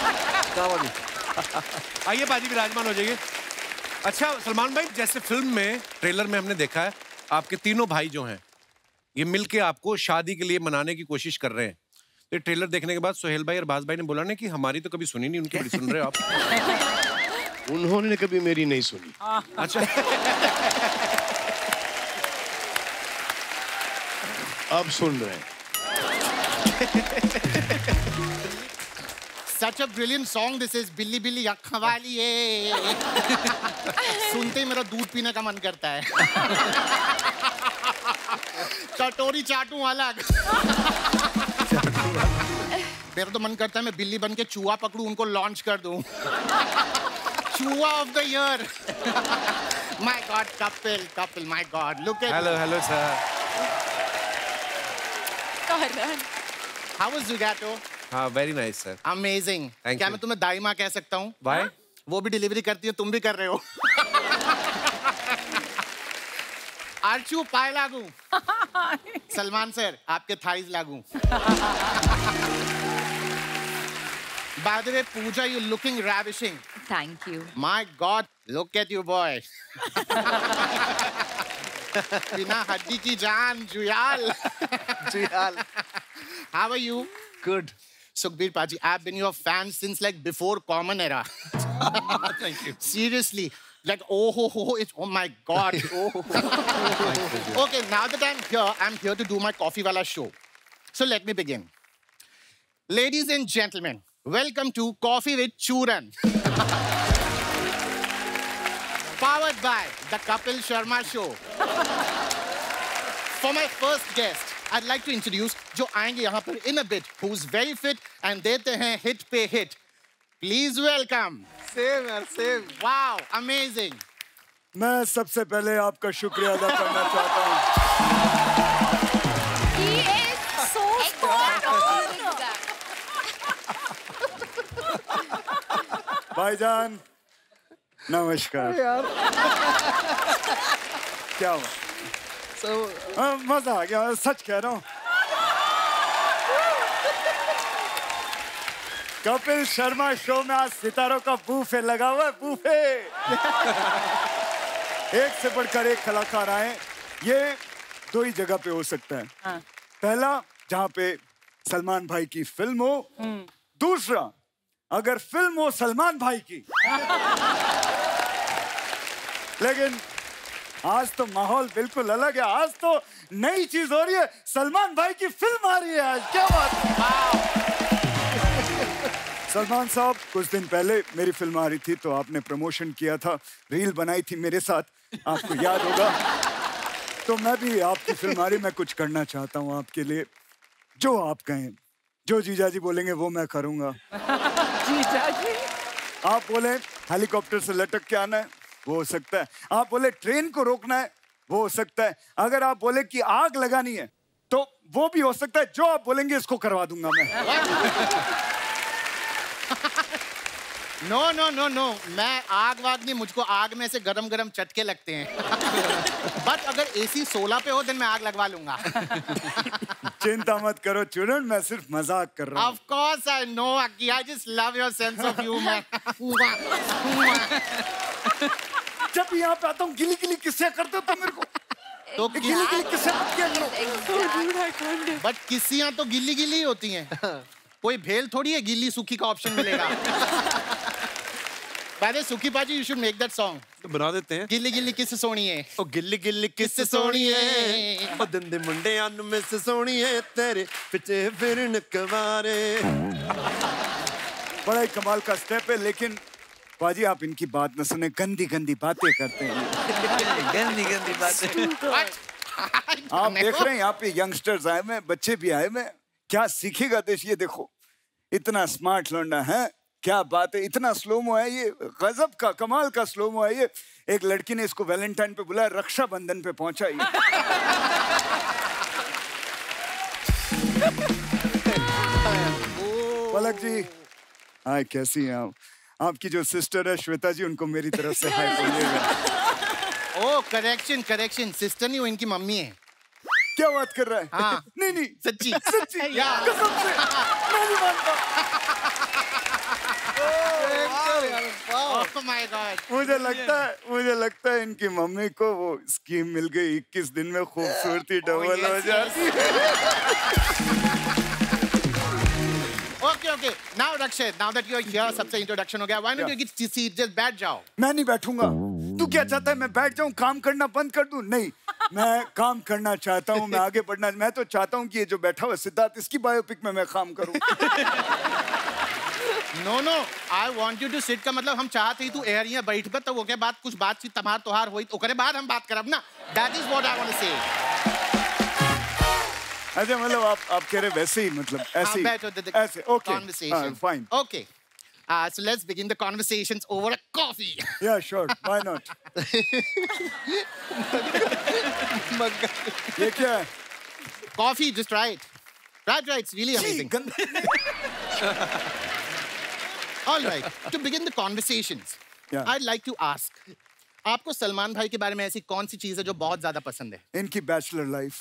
Speaker 1: आइए बाजी विराजमान हो जाइए। अच्छा सलमान भाई, जैसे फिल्म में ट्रेलर में हमने देखा है आपके तीनों भाई जो हैं ये मिलके आपको शादी के लिए मनाने की कोशिश कर रहे हैं। तो ट्रेलर देखने के बाद सोहेल भाई और बाज भाई ने बोला ना कि हमारी तो कभी सुनी नहीं, उनकी बड़ी सुन रहे हो आप।
Speaker 2: उन्होंने कभी मेरी नहीं सुनी।
Speaker 1: अच्छा
Speaker 2: अब सुन रहे हैं।
Speaker 9: Such a brilliant song this is, बिल्ली बिल्ली अक्खा वाली है। सुनते ही मेरा दूध पीने का मन करता है। कटोरी चाटू वाला। मेरा तो मन करता है मैं बिल्ली बन के चूहा पकड़ूं, उनको लॉन्च कर दूं। चूहा of the year. My God, couple, couple, my God, look at.
Speaker 1: Hello, hello, sir.
Speaker 9: How was Zugato?
Speaker 1: हाँ, very nice, sir.
Speaker 9: Amazing.
Speaker 1: Thank
Speaker 9: क्या
Speaker 1: you.
Speaker 9: मैं तुम्हें दाई माँ कह सकता हूँ?
Speaker 1: Why?
Speaker 9: वो भी डिलीवरी करती है, तुम भी कर रहे हो। आर्चू पाए लागू। सलमान सर आपके थाइज लागू। By the way, Pooja, you're looking ravishing.
Speaker 3: Thank you.
Speaker 9: My God, look at you, boy. बिना हड्डी की जान, Juyal.
Speaker 5: Juyal.
Speaker 9: How are you?
Speaker 5: Good.
Speaker 9: Sukhbir Paji, I've been your fan since like before Common era.
Speaker 1: Thank you.
Speaker 9: Seriously. Like, oh, ho, ho, it's, oh my God. Oh, ho, ho. Okay, now that I'm here, I'm here to do my Coffee Wala show. So let me begin. Ladies and gentlemen, welcome to Coffee with Churan. Powered by the Kapil Sharma Show. For my first guest, I'd like to introduce जो आएंगे यहाँ पर in a bit, who's very fit and देते हैं hit पे hit. Please welcome.
Speaker 5: Same यार, same.
Speaker 9: Wow, amazing.
Speaker 10: मैं सबसे पहले आपका शुक्रिया अदा करना चाहता हूँ।
Speaker 3: He is so spot on.
Speaker 10: भाईजान नमस्कार। क्या हुआ?
Speaker 5: So,
Speaker 10: हाँ, मजा आ गया, सच कह रहा हूँ। कपिल शर्मा शो में आज सितारों का बूफे लगा हुआ है, बूफे। एक से बढ़कर एक कलाकार आए, ये दो ही जगह पे हो सकता है। हाँ। पहला जहाँ पे सलमान भाई की फिल्म हो, दूसरा अगर फिल्म हो सलमान भाई की। लेकिन आज तो माहौल बिल्कुल अलग है, आज तो नई चीज हो रही है, सलमान भाई की फिल्म आ रही है आज। क्या बात है। सलमान साहब, कुछ दिन पहले मेरी फिल्म आ रही थी तो आपने प्रमोशन किया था, रील बनाई थी मेरे साथ, आपको याद होगा। तो मैं भी आपकी फिल्म आ रही, मैं कुछ करना चाहता हूँ आपके लिए। जो आप कहें, जो जीजा जी बोलेंगे वो मैं करूँगा।
Speaker 4: जीजा जी?
Speaker 10: आप बोले हेलीकॉप्टर से लटक के आना है, वो हो सकता है। आप बोले ट्रेन को रोकना है, वो हो सकता है। अगर आप बोले कि आग लगानी है तो वो भी हो सकता है। जो आप बोलेंगे इसको करवा दूंगा मैं।
Speaker 9: नो नो नो नो, मैं आग वाग नहीं, मुझको आग में से गरम गरम चटके लगते हैं। बट अगर एसी सोलह पे हो तो मैं आग लगवा लूंगा।
Speaker 10: चिंता मत करो चूरन, मैं सिर्फ मजाक कर रहा हूँ।
Speaker 9: Of course I know, Aki. I just love your sense of humor.
Speaker 10: जब भी यहाँ पे आता हूँ गिली गिली किस्से करते हो तो मेरे को
Speaker 9: तो
Speaker 10: गिली गिली किस्से मत किया करो।
Speaker 9: बट किस्सियाँ तो गिल्ली गिल्ली होती हैं। कोई भेल थोड़ी है गिल्ली सूखी का ऑप्शन मिलेगा। By the way, सुखी पाजी, you should make that song.
Speaker 1: तो बना देते हैं।
Speaker 9: गिल्ली गिल्ली किस सोनी है?
Speaker 1: ओ गिल्ली गिल्ली किस सोनी है? ओ दिन दे मुंडे अन में से सोनी है तेरे पिछे फिरन कवारे।
Speaker 10: बड़ा ही कमाल का स्टेप है, लेकिन पाजी आप इनकी बात न सुने, गंदी गंदी बातें करते हैं।
Speaker 5: गंदी गंदी बातें।
Speaker 10: आप देख रहे हैं यहाँ पे यंगस्टर्स आए हुए, बच्चे भी आए हुए, क्या सीखेगा देश। ये देखो इतना स्मार्ट लौंडा है, क्या बात है, इतना स्लोमो है ये, गजब का कमाल का स्लोमो है ये। एक लड़की ने इसको वैलेंटाइन पे बुलाया, रक्षाबंधन पे पहुंचा ये। पलक जी, हाय, कैसी हैं आप? आपकी जो सिस्टर है श्वेता जी, उनको मेरी तरफ से हाय बोलिएगा।
Speaker 9: ओ करेक्शन करेक्शन, सिस्टर नहीं, वो इनकी मम्मी है।
Speaker 10: क्या बात कर रहा है?
Speaker 9: हाँ।
Speaker 10: नहीं नहीं
Speaker 9: सच्ची
Speaker 10: सच्ची कसम से मैं नहीं मानता।
Speaker 9: Oh my God.
Speaker 10: मुझे लगता है मुझे लगता है इनकी मम्मी को वो स्कीम मिल गई, इक्कीस दिन में खूबसूरती डबल हो जाती है।
Speaker 9: Okay, okay. Now, Rakshit, now that you're here, सबसे इंट्रोडक्शन हो गया. Why don't you get to see? Just बैठ जाओ.
Speaker 10: मैं नहीं बैठूंगा। तू क्या चाहता है, मैं बैठ जाऊं, काम करना बंद कर दूं? नहीं, मैं काम करना चाहता हूं, मैं आगे बढ़ना। मैं तो चाहता हूं कि ये जो बैठा हुआ सिद्धार्थ, इसकी बायोपिक में मैं काम करूं।
Speaker 9: No, no. I want you to sit का मतलब हम चाहते ही तू एयर यहाँ बैठ पर, तो वो के बाद कुछ बातचीत तमार तोहार होई, ओकरे बाद हम बात करब ना। That is what I want to say.
Speaker 10: अच्छा, मतलब आप आप कह रहे वैसे ही, मतलब ऐसे ही, ऐसे, okay,
Speaker 9: conversation.
Speaker 10: Fine,
Speaker 9: Okay. Uh, so let's begin the conversations over a coffee.
Speaker 10: Yeah, sure. Why not? ये क्या है?
Speaker 9: Coffee, just try it. Try it, try it. It's really amazing. All right. To begin the conversations,
Speaker 10: Yeah.
Speaker 9: I'd like to ask, आपको सलमान भाई के बारे में ऐसी कौन सी चीज है जो बहुत ज्यादा पसंद है?
Speaker 10: इनकी बैचलर लाइफ।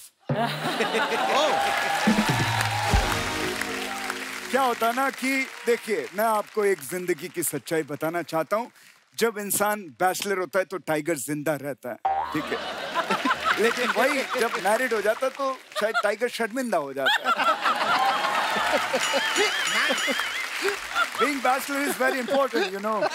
Speaker 10: क्या होता है ना कि देखिए, मैं आपको एक जिंदगी की सच्चाई बताना चाहता हूँ। जब इंसान बैचलर होता है तो टाइगर जिंदा रहता है, ठीक है। लेकिन वही जब मैरिड हो जाता है तो शायद टाइगर शर्मिंदा हो जाता है। Being bachelor is very important, you know.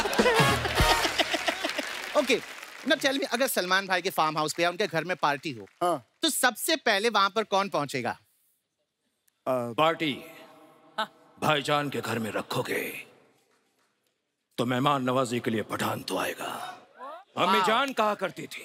Speaker 9: Okay. Now tell me, अगर सलमान भाई के फार्म हाउस पे या उनके घर में पार्टी हो,
Speaker 10: हाँ।
Speaker 9: तो सबसे पहले वहां पर कौन पहुंचेगा?
Speaker 11: पार्टी भाईजान के घर में रखोगे तो मेहमान नवाजी के लिए पठान तो आएगा। अम्मी जान कहा करती थी,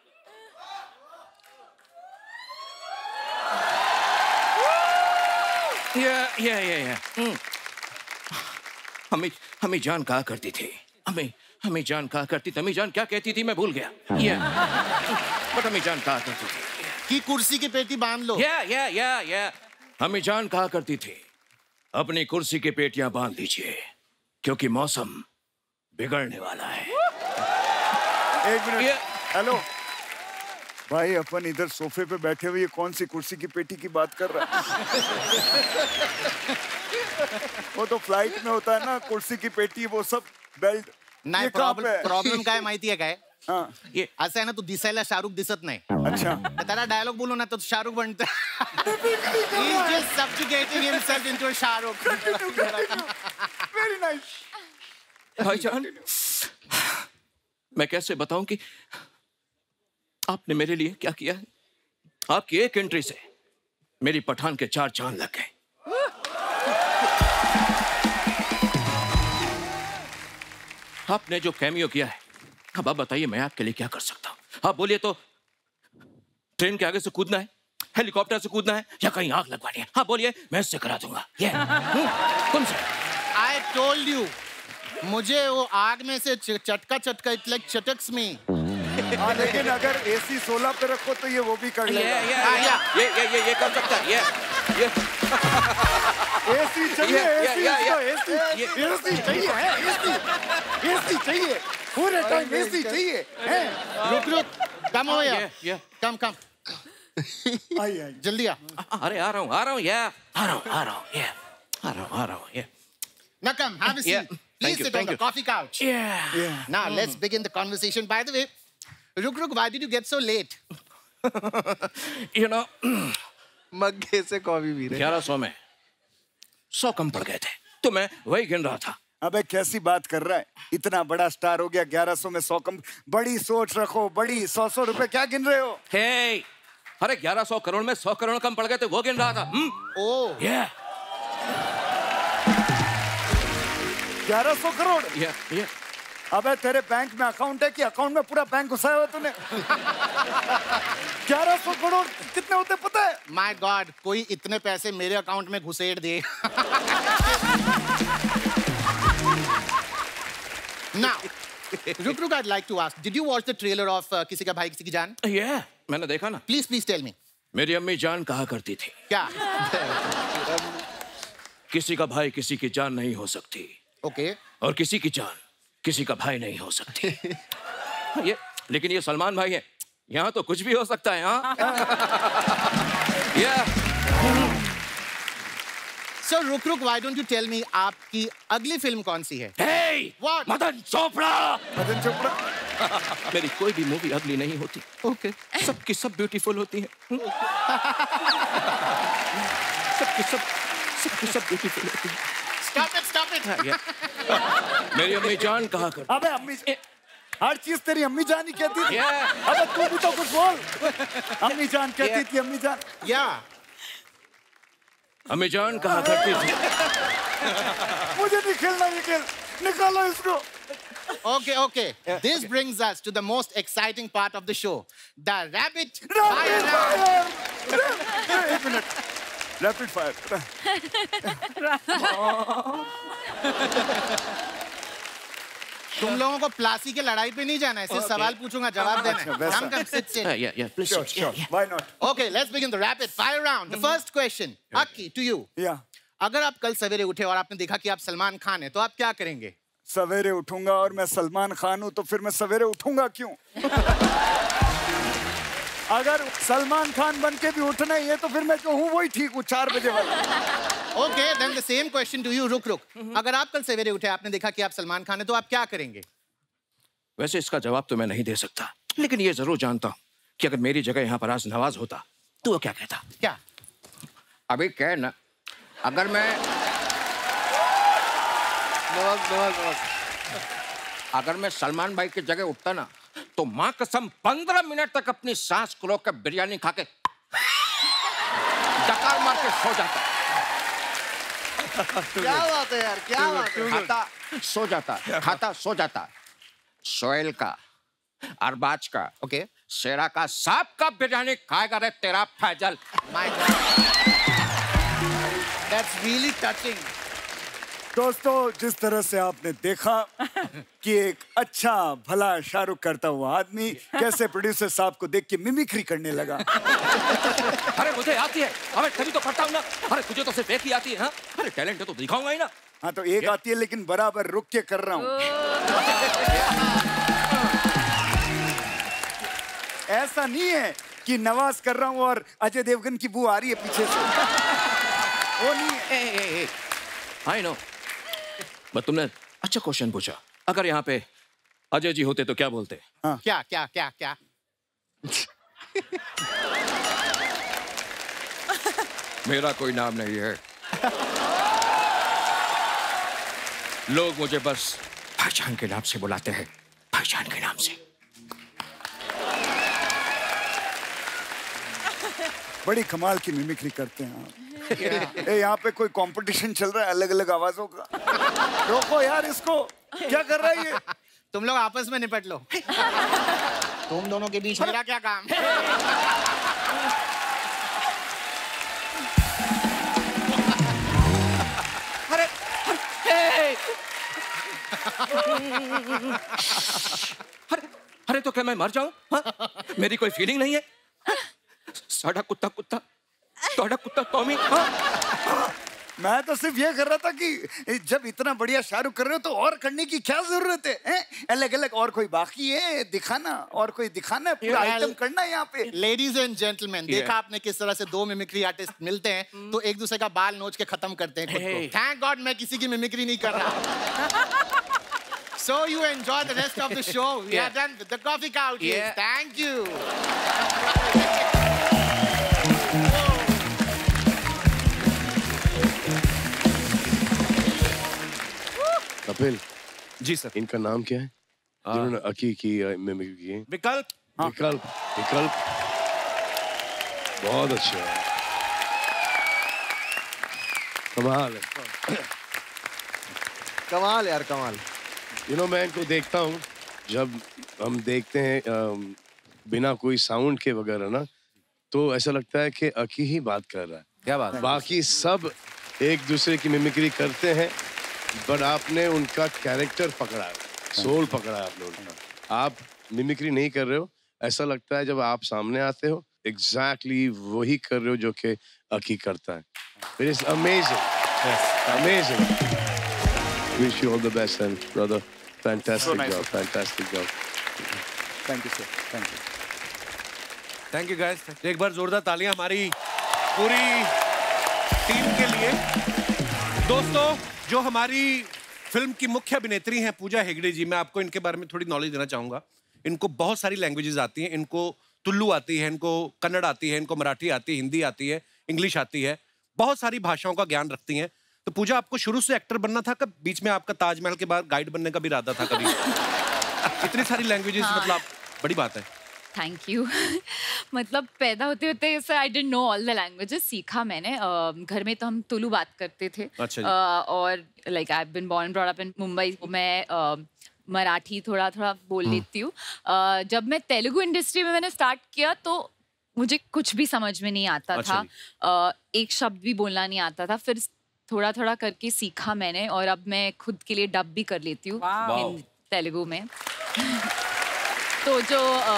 Speaker 11: ये ये ये ये अम्मी अम्मी जान कहा करती थी, अम्मी अम्मी जान कहा करती थी, अम्मी जान क्या कहती थी मैं भूल गया। ये बट अम्मी जान कहा करती थी
Speaker 9: कि कुर्सी की पेटी बांध लो।
Speaker 11: या या या या अम्मी जान कहा करती थी, अपनी कुर्सी की पेटियां बांध दीजिए क्योंकि मौसम बिगड़ने वाला है।
Speaker 10: एक मिनट, हेलो भाई, अपन इधर सोफे पे बैठे हुए, ये कौन सी कुर्सी की पेटी की बात कर रहा है? वो तो फ्लाइट में होता है ना, कुर्सी की पेटी, वो सब बेल्ट।
Speaker 9: नाही, प्रॉब्लेम प्रॉब्लेम काय माहिती आहे काय?
Speaker 10: हाँ।
Speaker 9: ये असं आहे ना, तू दिसायला शाहरुख दिसत नाही।
Speaker 10: अच्छा।
Speaker 9: त्याला डायलॉग बोलू ना तो शाहरुख बनता। He's just subjugating himself into a Shahrukh.
Speaker 10: Very nice.
Speaker 11: भाईजान, मैं कैसे बताऊं कि आपने मेरे लिए क्या किया है? आपकी एक एंट्री से मेरी पठान के चार चांद लग गए। आपने जो कैमियो किया है, अब आप बताइए मैं आपके लिए क्या कर सकता हूं? आप बोलिए तो ट्रेन के आगे से कूदना है, हेलीकॉप्टर से कूदना है, या कहीं आग लगवानी है? हाँ बोलिए, मैं इससे करा दूंगा। ये कौन सा?
Speaker 9: I told you, मुझे वो आग में से च- चटका चटका इट लाइक चटक्स में।
Speaker 10: हाँ, लेकिन अगर एसी सोलह पे रखो तो ये वो भी कर
Speaker 11: ये
Speaker 10: लेगा।
Speaker 11: ये ये ये ये ये कर सकता है। ये ये
Speaker 10: एसी चाहिए,
Speaker 11: ये- ये-
Speaker 10: एसी
Speaker 11: ये-
Speaker 10: इसको,
Speaker 11: ये-
Speaker 10: एसी
Speaker 11: ये-
Speaker 10: एसी चाहिए, है, एसी एसी चाहिए, पूरे टाइम एसी चाहिए, है।
Speaker 9: रुक रुक, कम हो
Speaker 11: ये
Speaker 9: या
Speaker 11: ये
Speaker 9: कम कम,
Speaker 10: आई आई
Speaker 9: जल्दी आ।
Speaker 11: अरे आ रहा हूँ आ रहा हूँ ये आ रहा हूँ आ रहा हूँ ये आ रहा हूँ आ रहा हूँ ये
Speaker 9: Now come, have a seat.
Speaker 11: Yeah.
Speaker 9: Please
Speaker 11: Thank you,
Speaker 9: sit on
Speaker 11: thank
Speaker 9: the
Speaker 11: you.
Speaker 9: coffee couch.
Speaker 11: Yeah.
Speaker 10: Yeah.
Speaker 9: Now let's begin the conversation. By the way, Ruk Ruk, why did you get so late?
Speaker 11: You know,
Speaker 5: मग्गे से coffee P रहे।
Speaker 11: ग्यारह सौ में सौ कम पड़ गए थे तो मैं वही गिन रहा था।
Speaker 10: अबे कैसी बात कर रहा है? इतना बड़ा स्टार हो गया, ग्यारह सौ में सौ कम। बड़ी सोच रखो, बड़ी। सौ सौ रुपए क्या गिन रहे हो?
Speaker 11: हे, अरे ग्यारह सौ करोड़ में सौ करोड़ कम पड़ गए थे वो गिन रहा था। हम्म?
Speaker 9: Oh,
Speaker 11: Yeah,
Speaker 10: ग्यारह सौ करोड़?
Speaker 11: yeah, yeah.
Speaker 10: अबे तेरे बैंक में अकाउंट है कि अकाउंट में पूरा बैंक घुसाया हुआ तूने? ग्यारह सौ करोड़ कितने होते पता है?
Speaker 9: my God, कोई इतने पैसे मेरे अकाउंट में घुसेड़ दे। Now, Ruk Ruk, I'd like to ask, did you watch the trailer of uh, किसी का भाई किसी की जान?
Speaker 11: Yeah, मैंने देखा ना।
Speaker 9: Please, please tell me.
Speaker 11: मेरी अम्मी जान कहा करती थी,
Speaker 9: क्या?
Speaker 11: किसी का भाई किसी की जान नहीं हो सकती
Speaker 9: Okay.
Speaker 11: और किसी की जान किसी का भाई नहीं हो सकती। ये लेकिन ये सलमान भाई है, यहाँ तो कुछ भी हो सकता है। हाँ। yeah.
Speaker 9: So Ruk Ruk, why don't you tell me आपकी अगली फिल्म कौन सी है?
Speaker 11: Hey,
Speaker 9: What?
Speaker 11: मदन चोपड़ा।
Speaker 10: मदन चोपड़ा?
Speaker 11: मेरी कोई भी मूवी अगली नहीं होती।
Speaker 9: Okay.
Speaker 11: सबकी सब ब्यूटीफुल होती है। सबकी सब सबकी सब ब्यूटीफुल होती है।
Speaker 9: Stop it, stop it.
Speaker 11: हाँ, yeah. मेरी अम्मी जान कहा कर।
Speaker 10: अबे अम्मी, हर चीज तेरी अम्मी जान ही कहती थी।
Speaker 11: Yeah.
Speaker 10: अबे तू भी तो कुछ बोल। अम्मी जान कहती
Speaker 11: Yeah.
Speaker 10: थी, अम्मी जान।
Speaker 9: Yeah.
Speaker 11: अम्मी जान कहा करती थी।
Speaker 10: मुझे नहीं खेलना ये खेल, निकालो इसको।
Speaker 9: Okay, okay. This brings us to the most exciting part of the show. The rabbit fire
Speaker 10: rapid
Speaker 9: round.
Speaker 10: Fire. एक मिनट, रैपिड फायर।
Speaker 9: तुम लोगों को प्लासी के लड़ाई पे नहीं जाना है, सिर्फ सवाल पूछूंगा, जवाब देना है।
Speaker 10: वैसा।
Speaker 9: Come, come, sit, sit.
Speaker 11: Yeah, yeah, yeah. Please.
Speaker 10: Sure,
Speaker 11: sit.
Speaker 10: sure.
Speaker 11: Yeah, yeah.
Speaker 10: Why not?
Speaker 9: Okay, let's begin the rapid fire round. The first question, Akki, to you.
Speaker 10: या
Speaker 9: अगर आप कल सवेरे उठे और आपने देखा कि आप सलमान खान हैं, तो आप क्या करेंगे?
Speaker 10: सवेरे उठूंगा और मैं सलमान खान हूं तो फिर मैं सवेरे उठूंगा क्यों? अगर सलमान खान बन के भी उठना ही है तो फिर मैं जो हूँ वही ठीक हूँ, चार बजे वाला।
Speaker 9: Okay, then the same question to you, रुक रुक। अगर आप कल सवेरे उठे, आपने देखा कि आप सलमान खान हैं, तो आप क्या करेंगे?
Speaker 11: वैसे इसका जवाब तो मैं नहीं दे सकता, लेकिन ये जरूर जानता हूँ कि अगर मेरी जगह यहाँ पर आज नवाज होता तो वो क्या कहता।
Speaker 9: क्या?
Speaker 11: अभी क्या है ना, अगर मैं
Speaker 5: नवाज नवाज नवाज
Speaker 11: अगर मैं सलमान भाई की जगह उठता ना तो माँ कसम पंद्रह मिनट तक अपनी सांस को रोक के बिरयानी खा के डकार मार के सो जाता।
Speaker 5: क्या बात है यार, क्या बात है।
Speaker 11: खाता सो जाता, खाता सो जाता। सोहेल का, अरबाज का,
Speaker 9: Okay.
Speaker 11: शेरा का, सांप का बिरयानी खाएगा रे तेरा Faizal.
Speaker 9: My God. That's really touching.
Speaker 10: दोस्तों, जिस तरह से आपने देखा कि एक अच्छा भला शाहरुख करता हुआ आदमी कैसे प्रोड्यूसर साहब को देख के मिमिक्री करने लगा।
Speaker 11: अरे मुझे आती है, अरे तभी तो करता हूँ ना। अरे तुझे तो सिर्फ एक ही आती है। हाँ, अरे टैलेंट है तो दिखाऊंगा ही ना।
Speaker 10: हाँ तो एक आती है लेकिन बराबर रुक के कर रहा हूँ। ऐसा नहीं है कि नवाज कर रहा हूँ और अजय देवगन की बू आ रही है पीछे से। वो नहीं है।
Speaker 11: आई नो, बट तुमने अच्छा क्वेश्चन पूछा। अगर यहाँ पे अजय जी होते तो क्या बोलते?
Speaker 10: हाँ।
Speaker 9: क्या क्या क्या क्या?
Speaker 11: मेरा कोई नाम नहीं है। लोग मुझे बस भाईजान के नाम से बुलाते हैं, भाईजान के नाम से।
Speaker 10: बड़ी कमाल की मिमिक्री करते हैं आप। ए, यहाँ पे कोई कंपटीशन चल रहा है अलग अलग आवाजों का। रोको यार इसको, क्या कर रहा है ये?
Speaker 9: तुम लोग आपस में निपट लो। तुम दोनों के बीच मेरा क्या काम?
Speaker 11: अरे अरे अरे तो क्या मैं मर जाऊं? हाँ? मेरी कोई फीलिंग नहीं है? साडा कुत्ता कुत्ता साडा कुत्ता टॉमी। हाँ?
Speaker 10: मैं तो सिर्फ ये कर रहा था कि जब इतना बढ़िया शाहरुख कर रहे हो तो और करने की क्या जरूरत है, हैं? अलग अलग और कोई बाकी है दिखाना, और कोई दिखाना है, पूरा आइटम करना है यहाँ पे।
Speaker 9: लेडीज एंड जेंटलमैन, देखा आपने किस तरह से दो मिमिक्री आर्टिस्ट मिलते हैं तो एक दूसरे का बाल नोच के खत्म करते हैं खुद को। थैंक गॉड मैं किसी की मिमिक्री नहीं कर रहा। So you enjoy the rest of the show. We
Speaker 11: Yeah.
Speaker 9: are done with the coffee couches.
Speaker 11: Yeah.
Speaker 9: Thank you.
Speaker 2: Kapil
Speaker 1: ji sir.
Speaker 2: इनका नाम क्या है जिन्होंने अकी की मिमिक्री की?
Speaker 1: विकल्प।
Speaker 2: विकल्प। विकल्प बहुत अच्छा है, कमाल है।
Speaker 5: कमाल यार कमाल।
Speaker 2: यू नो मैं इनको देखता हूँ, जब हम देखते हैं अम, बिना कोई साउंड के वगैरह ना, तो ऐसा लगता है कि अकी ही बात कर रहा है।
Speaker 1: क्या बात?
Speaker 2: बाकी सब एक दूसरे की मिमिक्री करते हैं, बट आपने उनका कैरेक्टर पकड़ा है, सोल पकड़ा है आपने उनका। आप मिमिक्री नहीं कर रहे हो, ऐसा लगता है जब आप सामने आते हो एग्जैक्टली exactly वही कर रहे हो जो कि अकी करता है। It is amazing, amazing. Wish you all the best, and brother, fantastic
Speaker 10: So nice.
Speaker 2: job, fantastic job.
Speaker 10: Thank you sir, thank you.
Speaker 1: Thank you guys. एक बार जोरदार तालियां हमारी पूरी टीम के लिए। दोस्तों, जो हमारी फिल्म की मुख्य अभिनेत्री हैं पूजा हेगड़े जी, मैं आपको इनके बारे में थोड़ी नॉलेज देना चाहूंगा। इनको बहुत सारी लैंग्वेजेस आती हैं। इनको तुल्लू आती है, इनको कन्नड़ आती है, इनको मराठी आती है, हिंदी आती है, इंग्लिश आती है, बहुत सारी भाषाओं का ज्ञान रखती हैं। तो पूजा, आपको शुरू से एक्टर बनना था, कब बीच में आपका ताजमहल के बाद गाइड बनने का भी इरादा था कभी? इतनी सारी लैंग्वेजेस,
Speaker 3: हाँ।
Speaker 1: मतलब बड़ी बात है।
Speaker 3: Thank you. मतलब पैदा होते होते sir I didn't know all the languages. सीखा मैंने। uh, घर में तो हम तुलु बात करते थे।
Speaker 1: अच्छा जी।
Speaker 3: uh, और like I have been born brought up in Mumbai. मैं uh, मराठी थोड़ा थोड़ा बोल लेती हूँ। uh, जब मैं तेलुगु इंडस्ट्री में मैंने स्टार्ट किया तो मुझे कुछ भी समझ में नहीं आता
Speaker 1: अच्छा
Speaker 3: था। uh, एक शब्द भी बोलना नहीं आता था। फिर थोड़ा थोड़ा करके सीखा मैंने, और अब मैं खुद के लिए डब भी कर लेती हूँ इन तेलुगु में। तो जो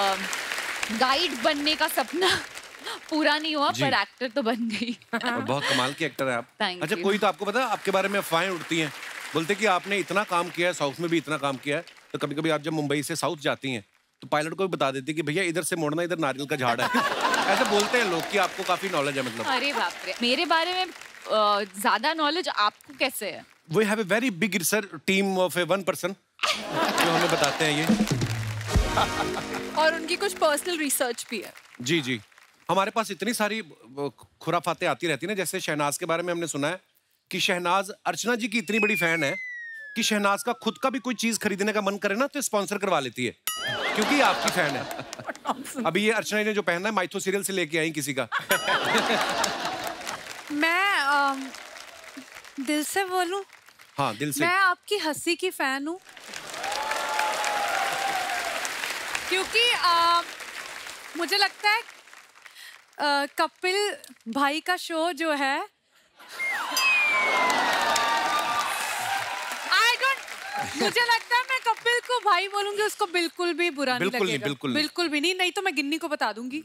Speaker 3: गाइड बनने का सपना पूरा नहीं हुआ, पर एक्टर तो बन गई।
Speaker 1: और बहुत कमाल की एक्टर है आप।
Speaker 3: Thank
Speaker 1: अच्छा,
Speaker 3: you.
Speaker 1: कोई तो आपको पता है, आपके बारे में अफवाहें उड़ती हैं, बोलते कि आपने इतना काम किया है, साउथ में भी इतना काम किया है, तो कभी कभी आप जब मुंबई से साउथ जाती हैं तो पायलट को भी बता देती कि भैया इधर से मोड़ना, इधर नारियल का झाड़ है। ऐसे बोलते हैं लोग कि आपको काफी नॉलेज है। मतलब
Speaker 3: अरे बाप रे, मेरे बारे में अ, ज्यादा नॉलेज आपको कैसे है?
Speaker 1: We have a very big research team of a one person जो हमें बताते हैं ये।
Speaker 6: और उनकी कुछ पर्सनल रिसर्च भी है।
Speaker 1: जी जी, हमारे पास इतनी सारी खुराफातें आती रहती हैं ना। जैसे शहनाज के बारे में हमने सुना है कि शहनाज अर्चना जी की इतनी बड़ी फैन है कि शहनाज का खुद का भी कोई चीज खरीदने का मन करे ना तो स्पॉन्सर करवा लेती है, क्योंकि आपकी फैन है। अभी ये अर्चना ने जो पहना है माइथो सीरियल से लेके आई किसी का।
Speaker 6: मैं अम, दिल से बोलूं,
Speaker 1: हाँ दिल से।
Speaker 6: मैं आपकी हंसी की फैन हूँ, क्योंकि अ, मुझे लगता है अ, कपिल भाई का शो जो है, आई डोंट, मुझे लगता है मैं कपिल को भाई बोलूंगी उसको बिल्कुल भी बुरा नहीं
Speaker 1: बिल्कुल नहीं,
Speaker 6: लगेगा।
Speaker 1: बिल्कुल नहीं।
Speaker 6: बिल्कुल भी नहीं, नहीं तो मैं गिन्नी को बता दूंगी।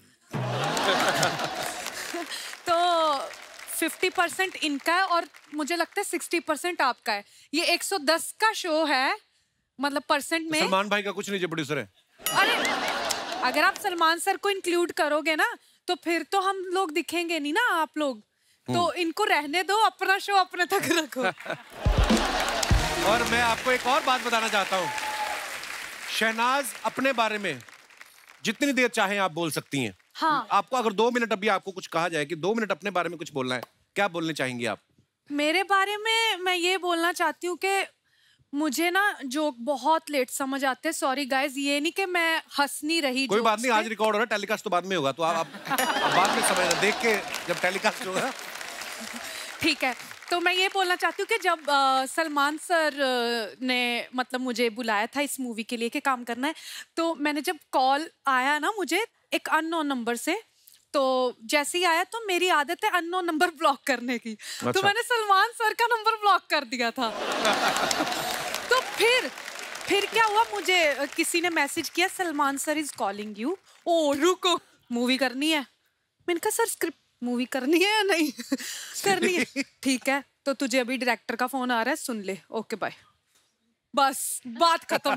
Speaker 6: तो फिफ्टी परसेंट इनका है और मुझे लगता है सिक्सटी परसेंट आपका है। ये एक सौ दस का शो है, मतलब परसेंट में।
Speaker 1: सलमान भाई का कुछ नहीं जो प्रोड्यूसर है।
Speaker 6: अरे अगर आप सलमान सर को इंक्लूड करोगे ना तो फिर तो हम लोग दिखेंगे नहीं ना आप लोग। तो इनको रहने दो, अपना शो अपने तक रखो।
Speaker 1: और मैं आपको एक और बात बताना चाहता हूँ, शहनाज अपने बारे में जितनी देर चाहे आप बोल सकती हैं।
Speaker 6: हाँ।
Speaker 1: आपको अगर दो मिनट अभी आपको कुछ कहा जाए कि दो मिनट अपने बारे में कुछ बोलना है, क्या बोलने चाहेंगी आप?
Speaker 6: मेरे बारे में मैं ये बोलना चाहती हूँ कि मुझे ना जोक बहुत लेट समझ आते हैं, सॉरी गाइस, ये नहीं कि मैं हंस नहीं रही।
Speaker 1: कोई बात नहीं, आज रिकॉर्ड हो रहा है, टेलीकास्ट तो बाद में होगा, तो आप, आप, आप बाद में समझना, देख के जब टेलीकास्ट होगा।
Speaker 6: ठीक है, तो मैं ये बोलना चाहती हूँ कि जब आ, सलमान सर आ, ने मतलब मुझे बुलाया था इस मूवी के लिए कि काम करना है, तो मैंने जब कॉल आया ना मुझे एक अननोन नंबर से, तो जैसे ही आया तो मेरी आदत है अननोन नंबर ब्लॉक करने की। अच्छा। तो मैंने सलमान सर का नंबर ब्लॉक कर दिया था। तो फिर फिर क्या हुआ, मुझे किसी ने मैसेज किया Salman sir is calling you. Oh रुको, मूवी करनी है। मैंने कहा सर स्क्रिप्ट मूवी करनी है या नहीं? करनी है, ठीक है, तो तुझे अभी डायरेक्टर का फोन आ रहा है, सुन ले, ओके बाय। बस बात खत्म।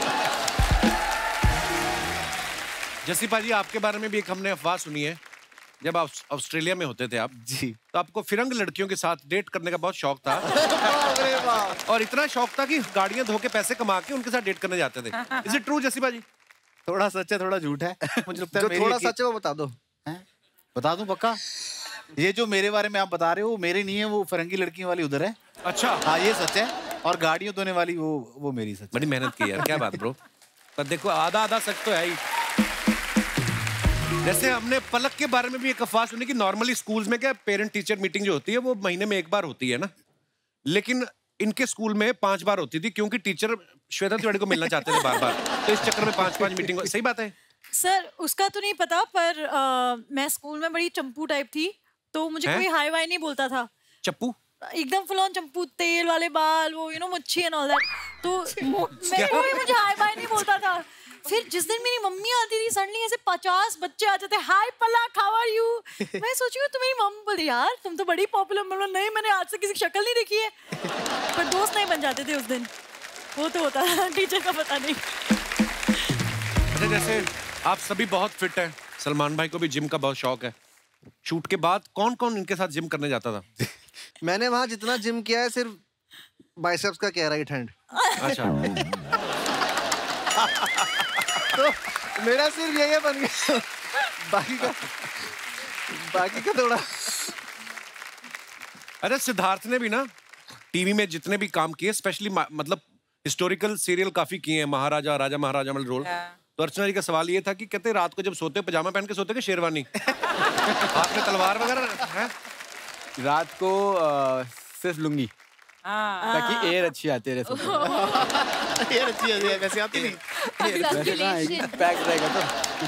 Speaker 1: जसीपा जी, आपके बारे में भी एक हमने अफवाह सुनी है, जब आप ऑस्ट्रेलिया में होते थे आप जी, तो आपको फिरंग लड़कियों के साथ डेट करने का बहुत शौक था। और इतना शौक था कि गाड़ियां धो के पैसे कमा के उनके साथ डेट करने जाते थे। इज इट ट्रू जसीपा जी?
Speaker 12: थोड़ा सच है, थोड़ा झूठ है। मुझे लगता है
Speaker 5: जो थोड़ा सच है वो बता दो।
Speaker 12: बता दूं पक्का? ये जो मेरे बारे में आप बता रहे हो, वो मेरे नहीं है, वो फिरंगी लड़कियों वाली उधर है।
Speaker 1: अच्छा,
Speaker 12: हाँ ये सच है। और गाड़ियों धोने वाली वो वो मेरी सच।
Speaker 1: बड़ी मेहनत की यार, क्या बात ब्रो। पर देखो आधा आधा सच तो है ही। जैसे हमने पलक के बारे में भी एक अफवाह सुनी कि नॉर्मली स्कूल्स में क्या पेरेंट टीचर मीटिंग जो होती है वो महीने में एक बार होती है ना, लेकिन इनके स्कूल में पांच बार होती थी क्योंकि टीचर श्वेता तिवारी को मिलना चाहते थे बार बार, तो इस चक्कर में पांच पांच मीटिंग। सही बात है
Speaker 8: सर? उसका तो नहीं पता, पर आ, मैं स्कूल में बड़ी चंपू टाइप थी, तो मुझे
Speaker 1: है?
Speaker 8: कोई हाई वाई नहीं बोलता था।
Speaker 1: चप्पू?
Speaker 8: एकदम फुल ऑन चंपू, तेल वाले बाल, वो यू नो मुच्छी एंड ऑल दैट। तो मैं कोई मुझे हाई वाई नहीं बोलता था। फिर जिस दिन मेरी मम्मी आती थी, सडनली ऐसे पचास बच्चे आ जाते, hi Palak how are you. मैं सोची हूँ, तो मेरी मम्मी बोली यार तुम तो बड़ी पॉपुलर। मतलब नहीं, मैंने आज से किसी की शक्ल नहीं देखी है। पर दोस्त नहीं बन जाते थे उस दिन, वो तो होता है, टीचर का पता नहीं।
Speaker 1: अच्छा, जैसे आप सभी बहुत फिट हैं, सलमान भाई को भी जिम का बहुत शौक है। शूट के बाद कौन कौन इनके साथ जिम करने जाता था?
Speaker 5: मैंने वहां जितना जिम किया है सिर्फ बाइसेप्स का किया, राइट हैंड।
Speaker 1: अच्छा।
Speaker 5: तो मेरा सिर्फ यही बन गया, बाकी का बाकी का थोड़ा।
Speaker 1: अरे सिद्धार्थ ने भी ना टीवी में जितने भी काम किए, स्पेशली मतलब हिस्टोरिकल सीरियल काफी किए हैं, महाराजा राजा महाराजा वाले रोल। तो अर्चना जी का सवाल ये था कि कहते रात को जब सोते पजामा पहन के सोते कि शेरवानी? हाथ में तलवार वगैरह है?
Speaker 7: रात को आ, सिर्फ लुंगी, ताकि एयर अच्छी आती रहे।
Speaker 12: एयर अच्छी आती है, वैसे आती नहीं।
Speaker 7: पैक रहेगा तो।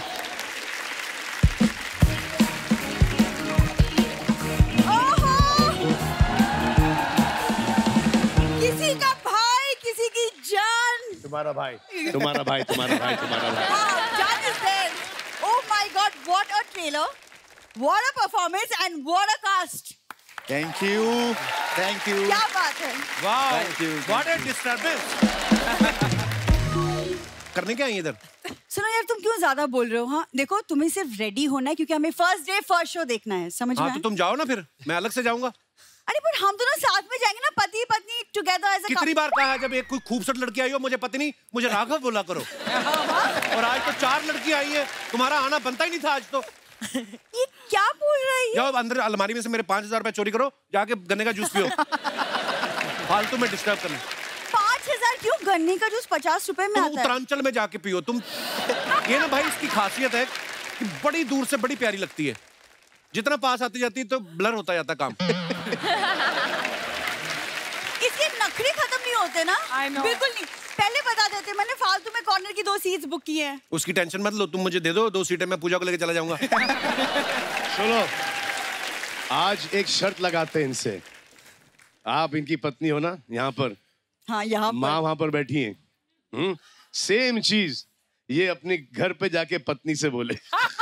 Speaker 13: किसी का भाई, किसी की जान।
Speaker 2: तुम्हारा भाई, तुम्हारा भाई, तुम्हारा भाई, तुम्हारा भाई।
Speaker 13: Jack is there. Oh my God! What a trailer! What a performance and what a cast!
Speaker 12: Thank you, thank you.
Speaker 13: क्या बात है?
Speaker 1: वाह,
Speaker 7: Thank you.
Speaker 1: what a disturbance। करने क्या है इधर?
Speaker 13: सुनो यार, तुम क्यों ज्यादा बोल रहे हो? हाँ देखो, तुम्हें सिर्फ रेडी होना है क्योंकि हमें फर्स्ट डे फर्स्ट शो देखना है, समझ में?
Speaker 1: हाँ, तो तुम जाओ ना, फिर मैं अलग से जाऊंगा।
Speaker 13: अरे पर हम दोनों साथ में जाएंगे ना, पति पत्नी टुगेदर एज अ
Speaker 1: कितनी बार कहा है, जब एक कोई खूबसूरत लड़की आई हो मुझे पति नहीं, मुझे राघव बोला करो। और आज तो चार लड़की आई है, तुम्हारा आना बनता ही नहीं था आज तो।
Speaker 13: ये क्या बोल रही है?
Speaker 1: जाओ अंदर अलमारी में से मेरे पांच हजार रुपए चोरी करो, जाके गन्ने का जूस पियो। फालतू में डिस्टर्ब करना।
Speaker 13: पाँच हजार क्यों? गन्ने का जूस पचास रुपए में
Speaker 1: तुम
Speaker 13: आता है।
Speaker 1: उत्तरांचल में जाके पियो तुम। ये ना भाई, इसकी खासियत है कि बड़ी दूर से बड़ी प्यारी लगती है, जितना पास आती जाती है तो ब्लर होता जाता काम।
Speaker 13: इसके नखरे खत्म नहीं होते ना? बिल्कुल नहीं। पहले बता देते, मैंने फालतू में कॉर्नर की दो सीट्स बुक की हैं।
Speaker 1: उसकी टेंशन मत लो, तुम मुझे दे दो दो सीटें, मैं पूजा को लेके चला जाऊंगा।
Speaker 2: सुनो, आज एक शर्त लगाते हैं इनसे। आप इनकी पत्नी हो ना, यहाँ पर
Speaker 13: हाँ, यहाँ पर
Speaker 2: माँ वहां पर बैठी हैं। हम्म, सेम चीज ये अपने घर पे जाके पत्नी से बोले।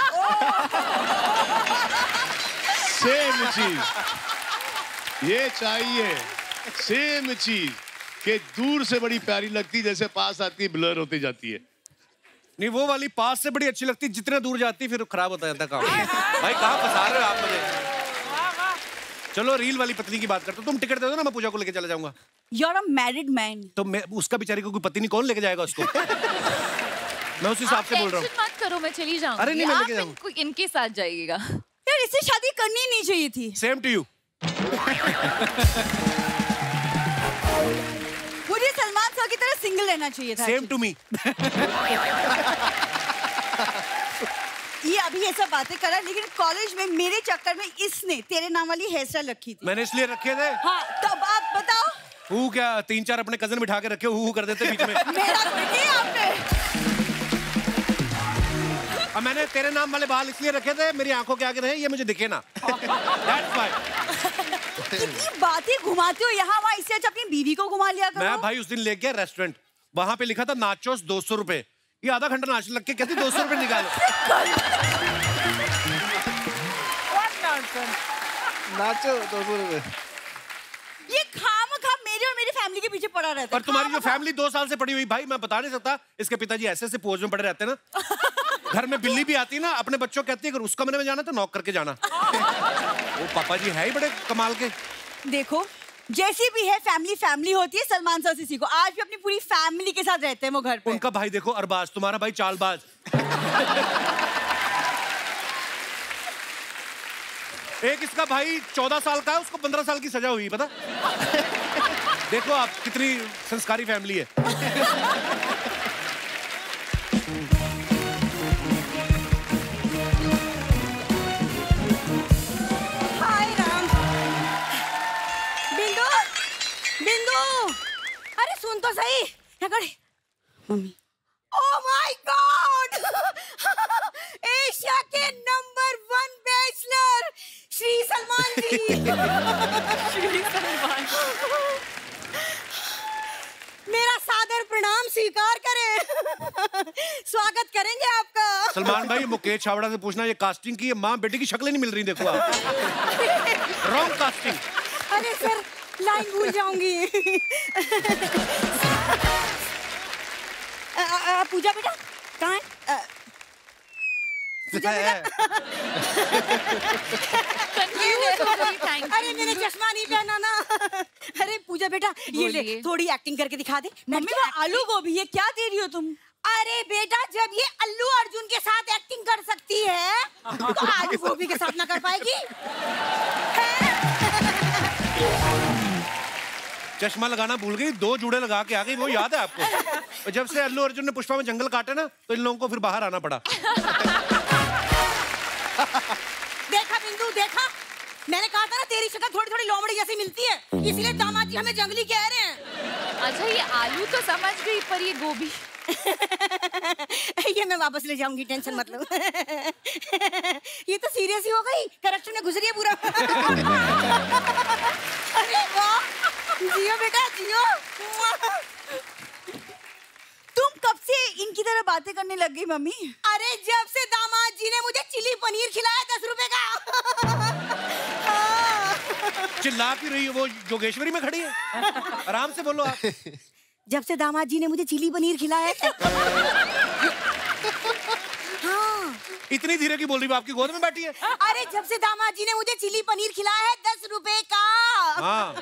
Speaker 2: सेम चीज ये चाहिए, सेम चीज कि दूर से बड़ी प्यारी लगती, जैसे पास आती ब्लर होती जाती है।
Speaker 1: नहीं, वो वाली पास से बड़ी अच्छी लगती, जितने दूर जाती फिर खराब होता जाता काम। भाई कहाँ फंसा रहे हो आप मुझे? चलो रील वाली पत्नी की बात करते हो, तुम टिकट दे दो ना, मैं पूजा को लेके चला जाऊंगा।
Speaker 13: You're a married man.
Speaker 1: तो मैं उसका बेचारी को कोई पति नहीं, कौन लेके जाएगा उसको? मैं उस हिसाब से बोल रहा हूँ।
Speaker 3: मत करो, मैं चली जाऊंगी।
Speaker 1: अरे नहीं, मैं लेके
Speaker 3: आप
Speaker 1: जाऊंगा।
Speaker 3: इनको- इनके साथ जाइएगा।
Speaker 13: यार इससे शादी करनी ही नहीं चाहिए थी।
Speaker 1: Same to you.
Speaker 13: मुझे सलमान सर की तरह सिंगल रहना चाहिए था।
Speaker 1: Same to me.
Speaker 13: ये अभी ये सब बातें करा, लेकिन कॉलेज में मेरे चक्कर में इसने तेरे नाम वाली हेयर स्टाइल रखी थी।
Speaker 1: मैंने इसलिए रखे थे।
Speaker 13: हाँ, तब आप बताओ।
Speaker 1: हु क्या तीन चार अपने कजन बिठा के रखे हु हु कर देते बीच में।
Speaker 13: मेरा कोई नहीं आपने।
Speaker 1: अब मैंने तेरे नाम वाले बाल इसलिए रखे थे मेरी आंखों के आगे रहे, ये मुझे दिखे ना। That's why।
Speaker 13: कितनी बातें घुमाते हो यहाँ वहाँ, इससे अच्छा अपनी बीवी को घुमा लिया करो।
Speaker 1: मैं भाई उस दिन ले गया रेस्टोरेंट, वहां पे लिखा था नाचोस दो सौ रुपए। ये आधा घंटा नाच लग के कहती दो सौ रुपए निकालो।
Speaker 5: नाचो दो सौ रुपए।
Speaker 13: ये खाम खा मेरे और मेरी फैमिली के पीछे पड़ा रहता है।
Speaker 1: और तुम्हारी जो फैमिली दो साल से पड़ी हुई, भाई मैं बता नहीं सकता, इसके पिताजी ऐसे ऐसे पोज में पड़े रहते हैं ना। घर में बिल्ली भी आती है ना, अपने बच्चों कहती है अगर उस कमरे में जाना तो नॉक करके जाना। वो पापा जी है ही बड़े कमाल के।
Speaker 13: देखो जैसी भी है फैमिली फैमिली होती है। सलमान सर से सीखो, आज भी अपनी पूरी फैमिली के साथ रहते हैं वो घर पे।
Speaker 1: उनका भाई देखो अरबाज, तुम्हारा भाई चालबाज। एक इसका भाई चौदह साल का है, उसको पंद्रह साल की सजा हुई, पता? देखो आप कितनी संस्कारी फैमिली है।
Speaker 13: हाय राम। बिंदु, बिंदु, अरे सुन तो सही। यहाँ खड़े। मम्मी। ओह माय गॉड, एशिया के number one bachelor Shri Salman ji. Shri Salman. मेरा सादर प्रणाम स्वीकार करें। स्वागत करेंगे आपका।
Speaker 1: सलमान भाई मुकेश छावड़ा से पूछना, ये कास्टिंग की माँ बेटे की शक्लें नहीं मिल रही, देखो आप। Wrong casting.
Speaker 13: अरे सर लाइन भूल जाऊंगी। पूजा बेटा कहाँ है? पूजा बेटा। अरे मैंने चश्मा नहीं पहना ना। अरे पूजा बेटा ये ले, थोड़ी एक्टिंग करके दिखा दे। मम्मी वो आलू गोभी ये क्या दे रही हो तुम? अरे बेटा जब ये अल्लू अर्जुन के साथ एक्टिंग कर सकती है तो आलू गोभी के साथ ना कर पाएगी?
Speaker 1: चश्मा लगाना भूल गई, दो जूड़े लगा के आ गई, वो याद है आपको? और जब से अल्लू अर्जुन ने पुष्पा में जंगल काटे ना, तो इन लोगों को फिर बाहर आना पड़ा।
Speaker 13: देखा बिंदु, देखा मैंने कहा था ना तेरी शक्ल थोड़ी थोड़ी लोमड़ी जैसी मिलती है, इसलिए दामाद जी हमें जंगली कह रहे हैं।
Speaker 3: अच्छा ये आलू तो समझ गई, पर ये गोभी
Speaker 13: ये मैं वापस ले जाऊंगी, टेंशन मत लो। ये तो सीरियस ही हो गई, करेक्शन में घुस रही है पूरा। अरे वाह, जियो बेटा जियो। तुम कब से इनकी तरह बातें करने लग गई मम्मी? अरे जब से दामाद जी ने मुझे चिली पनीर खिलाया दस रुपए का।
Speaker 1: चिल्ला क्यों रही है? वो जोगेश्वरी में खड़ी है, आराम से बोलो आप।
Speaker 13: जब से दामाद जी ने मुझे चिली पनीर खिलाया था। हाँ।
Speaker 1: इतनी धीरे की बोल रही है, आपकी गोद में बैठी है?
Speaker 13: अरे जब से दामाद जी ने मुझे चिली पनीर खिलाया है दस रुपए का।
Speaker 1: हाँ।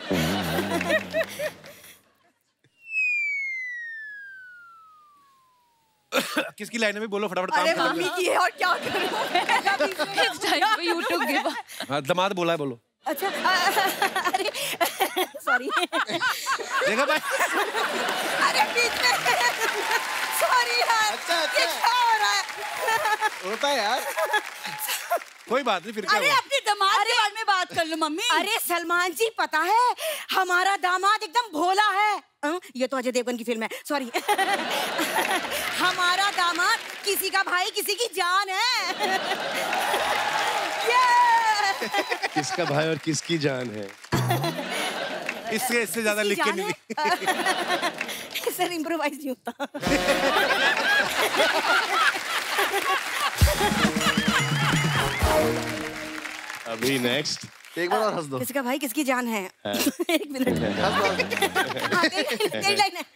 Speaker 1: किसकी लाइन है भी बोलो फटाफट।
Speaker 13: अरे मम्मी की है और क्या करूं?
Speaker 3: यूट्यूब के
Speaker 1: हाँ दमाद बोला है, बोलो।
Speaker 13: अच्छा अरे सॉरी
Speaker 1: देखा भाई।
Speaker 13: अरे बीच में सॉरी यार। अच्छा अच्छा क्या हो रहा है?
Speaker 5: होता है यार,
Speaker 1: कोई बात नहीं, फिर क्या
Speaker 13: अरे
Speaker 1: हुआ?
Speaker 13: अपने दामाद के बारे में बात कर लो मम्मी। अरे सलमान जी पता है हमारा दामाद एकदम भोला है। आ, ये तो अजय देवगन की फिल्म है, सॉरी। हमारा दामाद किसी का भाई किसी की जान है।
Speaker 2: किसका भाई और किसकी जान है?
Speaker 1: इससे इससे ज्यादा लिख के नहीं दी।
Speaker 13: सर इम्प्रोवाइज नहीं होता।
Speaker 2: अभी नेक्स्ट
Speaker 5: एक बार और हंस दो।
Speaker 13: किसका भाई किसकी जान है? एक मिनट। तेरी लाइन है।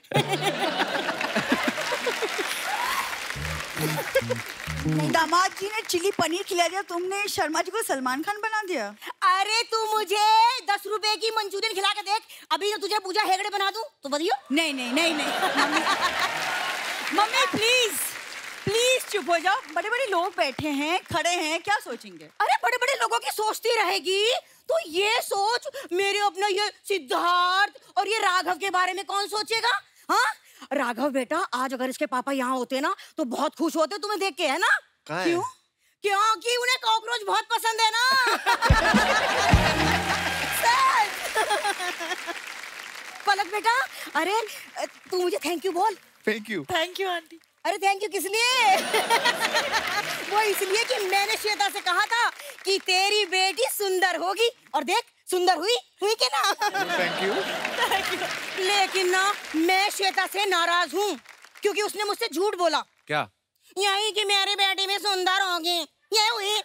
Speaker 13: दामाद जी ने चिली पनीर खिला दिया, तुमने शर्मा जी को सलमान खान बना दिया। अरे तू मुझे दस रुपए की मंचूरियन खिला के देख, अभी तो तुझे पूजा हेगड़े बना दूं तो बताइयो। नहीं नहीं नहीं नहीं मम्मी प्लीज प्लीज चुप हो जाओ। बड़े बड़े लोग बैठे हैं, खड़े हैं, क्या सोचेंगे? अरे बड़े बड़े लोगों की सोचती रहेगी तो ये सोच मेरे अपना ये सिद्धार्थ और ये राघव के बारे में कौन सोचेगा? हाँ राघव बेटा, आज अगर इसके पापा यहाँ होते ना तो बहुत खुश होते तुम्हें देख के, है ना? क्यों? क्योंकि उन्हें कॉकरोच बहुत पसंद है ना। पलक बेटा, अरे तू मुझे थैंक यू बोल।
Speaker 12: Thank you.
Speaker 8: Thank you aunty.
Speaker 13: अरे थैंक यू किस लिए? वो इसलिए कि मैंने श्वेता से कहा था कि तेरी बेटी सुंदर होगी, और देख सुंदर हुई हुई के ना।
Speaker 12: Thank you.
Speaker 13: Thank you. लेकिन ना मैं श्वेता से नाराज हूँ क्योंकि उसने मुझसे झूठ बोला।
Speaker 1: क्या?
Speaker 13: यही कि मेरी बेटी में सुंदर होगी, ये हुई।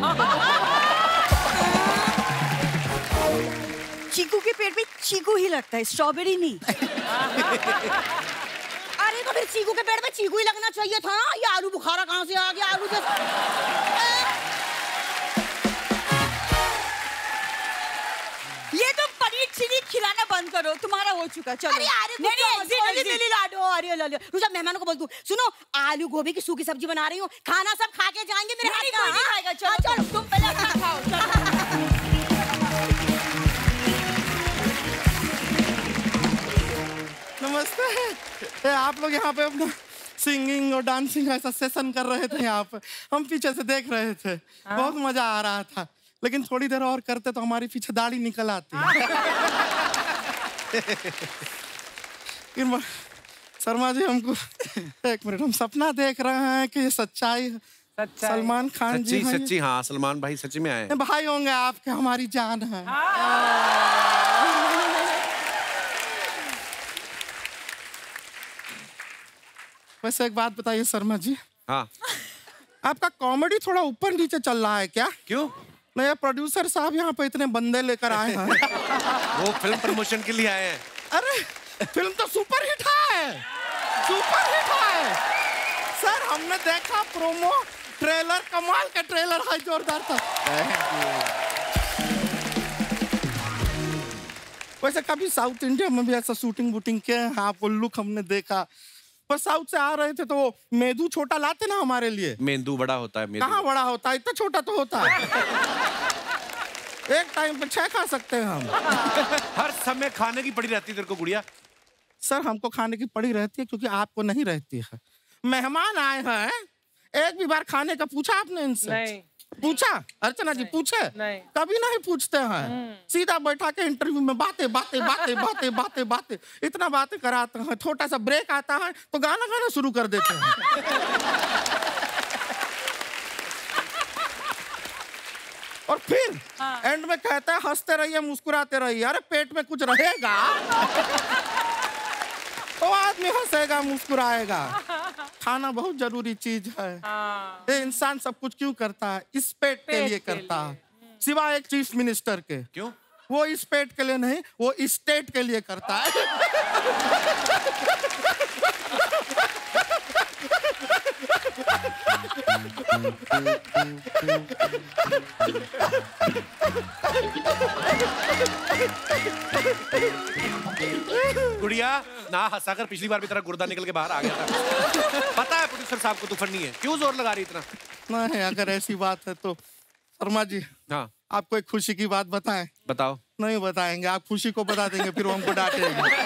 Speaker 8: चीकू के पेट में चीकू ही लगता है, स्ट्रॉबेरी नहीं।
Speaker 13: अरे तो फिर चीकू के पेट में चीकू ही लगना चाहिए था ना। ये आलू बुखारा कहाँ से आ गया? आलू जैसा।
Speaker 8: ये तो पनीर चिली खिलाना बंद करो, तुम्हारा हो चुका। चलो।
Speaker 13: अरे अरे नहीं नहीं नहीं लाडो, अरे लो लो रुजा, मेहमानों को बोल दूं, सुनो आलू गोभी की सूखी सब्जी बना रही हूँ, खाना सब खा के जाएंगे मेरे हाथ का।
Speaker 8: नहीं खाएगा। चलो
Speaker 13: चलो तुम पहले खाओ।
Speaker 14: नमस्ते। आप लोग यहाँ पे अपना सिंगिंग और डांसिंग ऐसा सेशन कर रहे थे यहाँ पे, हम पीछे से देख रहे थे। बहुत मजा आ रहा था, लेकिन थोड़ी देर और करते तो हमारी पीछे दाढ़ी निकल आती। शर्मा जी हमको एक मिनट, हम सपना देख रहे हैं कि ये सच्चाई है। सलमान खान जी
Speaker 1: सच्ची सच्ची हाँ, सलमान भाई सच्ची में आए।
Speaker 14: भाई होंगे आपके, हमारी जान है। वैसे एक बात बताइए शर्मा जी।
Speaker 1: हाँ।
Speaker 14: आपका कॉमेडी थोड़ा ऊपर नीचे चल रहा है क्या?
Speaker 1: क्यों?
Speaker 14: नहीं, प्रोड्यूसर साहब यहाँ पे इतने बंदे लेकर आए हैं।
Speaker 1: वो फिल्म प्रमोशन के लिए आए हैं।
Speaker 14: अरे फिल्म तो सुपर हिट है, सुपर हिट है सर। हमने देखा प्रोमो ट्रेलर, कमाल का ट्रेलर है, जोरदार था। वैसे कभी साउथ इंडिया में भी ऐसा शूटिंग वूटिंग किया है? आपको लुक हमने देखा, पर साउथ से आ रहे थे तो मेंदू छोटा लाते ना हमारे लिए।
Speaker 1: मेंदू बड़ा होता है।
Speaker 14: कहाँ बड़ा होता है, इतना छोटा तो होता है। एक टाइम पे छह खा सकते हैं हम।
Speaker 1: हर समय खाने की पड़ी रहती है तेरे को गुड़िया।
Speaker 14: सर हमको खाने की पड़ी रहती है क्योंकि आपको नहीं रहती है। मेहमान आए हैं, एक भी बार खाने का पूछा आपने इनसे? नहीं। पूछा? अर्चना जी पूछे? नहीं। कभी नहीं पूछते हैं, सीधा बैठा के इंटरव्यू में बातें बातें बातें बातें बातें बातें इतना बातें कराते हैं। छोटा सा ब्रेक आता है तो गाना गाना शुरू कर देते हैं। और फिर एंड में कहता है हंसते रहिए मुस्कुराते रहिए। अरे पेट में कुछ रहेगा तो आदमी हंसेगा मुस्कुराएगा। खाना बहुत जरूरी चीज है। ये इंसान सब कुछ क्यों करता है? इस पेट के लिए करता है, सिवाय एक चीफ मिनिस्टर के।
Speaker 1: क्यों?
Speaker 14: वो इस पेट के लिए नहीं, वो स्टेट के लिए करता है।
Speaker 1: गुड़िया ना हंसाकर पिछली बार भी तेरा गुर्दा निकल के बाहर आ गया था। पता है प्रोड्यूसर साहब को तू फनी है, क्यों जोर लगा रही इतना?
Speaker 14: नहीं, अगर ऐसी बात है तो शर्मा जी
Speaker 1: हाँ
Speaker 14: आपको एक खुशी की बात बताएं?
Speaker 1: बताओ।
Speaker 14: नहीं बताएंगे, आप खुशी को बता देंगे फिर वो हमको डांटेंगे।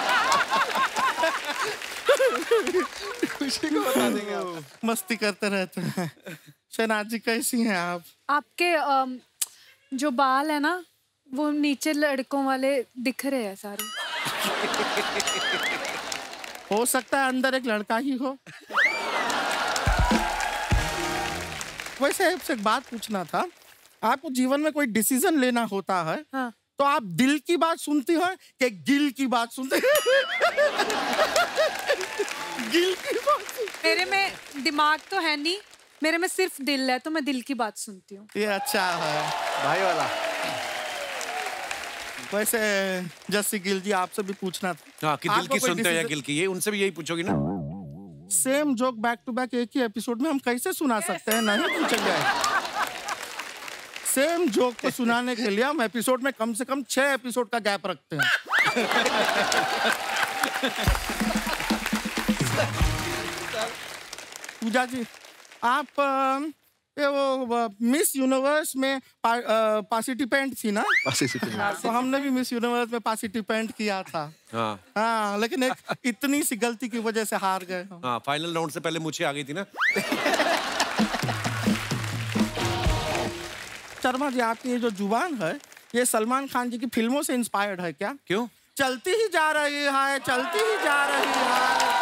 Speaker 14: खुशी को बता देंगे आप। मस्ती करते रहते हैं। शहनाज जी कैसी हैं आप?
Speaker 6: आपके अम, जो बाल है ना वो नीचे लड़कों वाले दिख रहे हैं सारे।
Speaker 14: हो सकता है अंदर एक लड़का ही हो। वैसे आपसे एक बात पूछना था, आपको जीवन में कोई डिसीजन लेना होता है हाँ। तो आप दिल की बात सुनती हैं कि गिल की बात सुनते हैं? गिल की बात।
Speaker 6: मेरे में दिमाग तो है नहीं, मेरे में सिर्फ दिल है, तो मैं दिल की बात सुनती हूँ।
Speaker 14: ये अच्छा है भाई वाला। वैसे जस्सी गिल जी आपसे भी पूछना था।
Speaker 1: हाँ, कि दिल की सुनते हो या गिल की, ये उनसे भी यही पूछोगी ना?
Speaker 14: Same joke back to back एक ही एपिसोड में हम कैसे सुना सकते हैं? नहीं पूछेंगे। सेम जोक को सुनाने के लिए हम एपिसोड में कम से कम छह एपिसोड का गैप रखते हैं। पूजा जी, आप ये वो मिस यूनिवर्स में पा, पार्टिसिपेंट थी ना, तो हमने भी मिस यूनिवर्स में पार्टिसिपेंट किया था।
Speaker 1: हाँ
Speaker 14: हाँ, लेकिन एक इतनी सी गलती की वजह से हार गए।
Speaker 1: हाँ, फाइनल राउंड से पहले मुझे आ गई थी ना।
Speaker 14: शर्मा जी, आपकी ये जो जुबान है, ये सलमान खान जी की फिल्मों से इंस्पायर्ड है क्या?
Speaker 1: क्यों?
Speaker 14: चलती ही जा रही है, चलती ही जा रही है,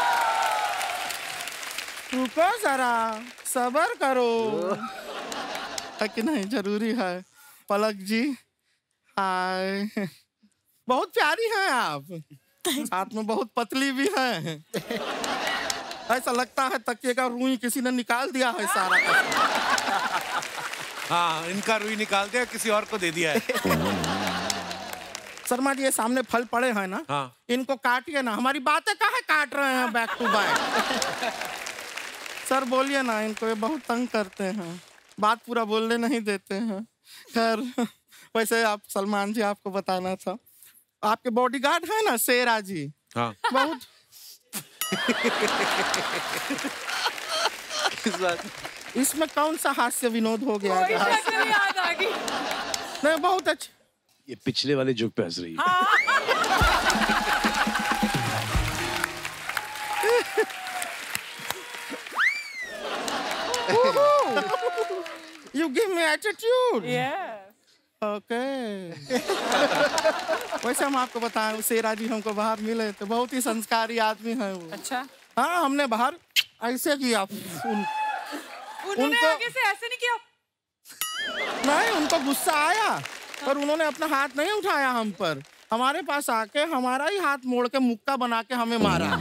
Speaker 14: रुको जरा, सबर करो। है कि नहीं? जरूरी है। पलक जी, हाय, बहुत प्यारी हैं आप, साथ में बहुत पतली भी हैं। ऐसा लगता है तकिए का रुई किसी ने निकाल दिया है सारा का।
Speaker 1: हाँ, इनका रुई निकाल दिया, किसी और को दे दिया है।
Speaker 14: शर्मा जी, ये सामने फल पड़े हैं ना,
Speaker 1: हाँ।
Speaker 14: इनको काटिए ना। हमारी बातें काहे काट रहे हैं बैक टू बैक? सर बोलिए ना इनको, ये बहुत तंग करते हैं, बात पूरा बोलने नहीं देते हैं। खैर, वैसे आप सलमान जी, आपको बताना था, आपके बॉडीगार्ड है ना शेरा जी,
Speaker 1: हाँ।
Speaker 14: बहुत इसमें कौन सा हास्य विनोद हो गया?
Speaker 6: याद आ गई।
Speaker 14: नहीं, बहुत अच्छा।
Speaker 2: ये पिछले वाले जोक पे हंस रही है।
Speaker 14: You give me attitude.
Speaker 4: Yes.
Speaker 14: Okay. वैसे हम आपको बताएं, शेरा जी हमको बाहर मिले तो बहुत ही संस्कारी आदमी है वो।
Speaker 4: अच्छा।
Speaker 14: हाँ, हमने बाहर ऐसे किया। उन,
Speaker 6: उन्होंने आगे से ऐसे नहीं किया।
Speaker 14: नहीं, उनको गुस्सा आया, पर उन्होंने अपना हाथ नहीं उठाया हम पर। हमारे पास आके हमारा ही हाथ मोड़ के मुक्का बना के हमें मारा।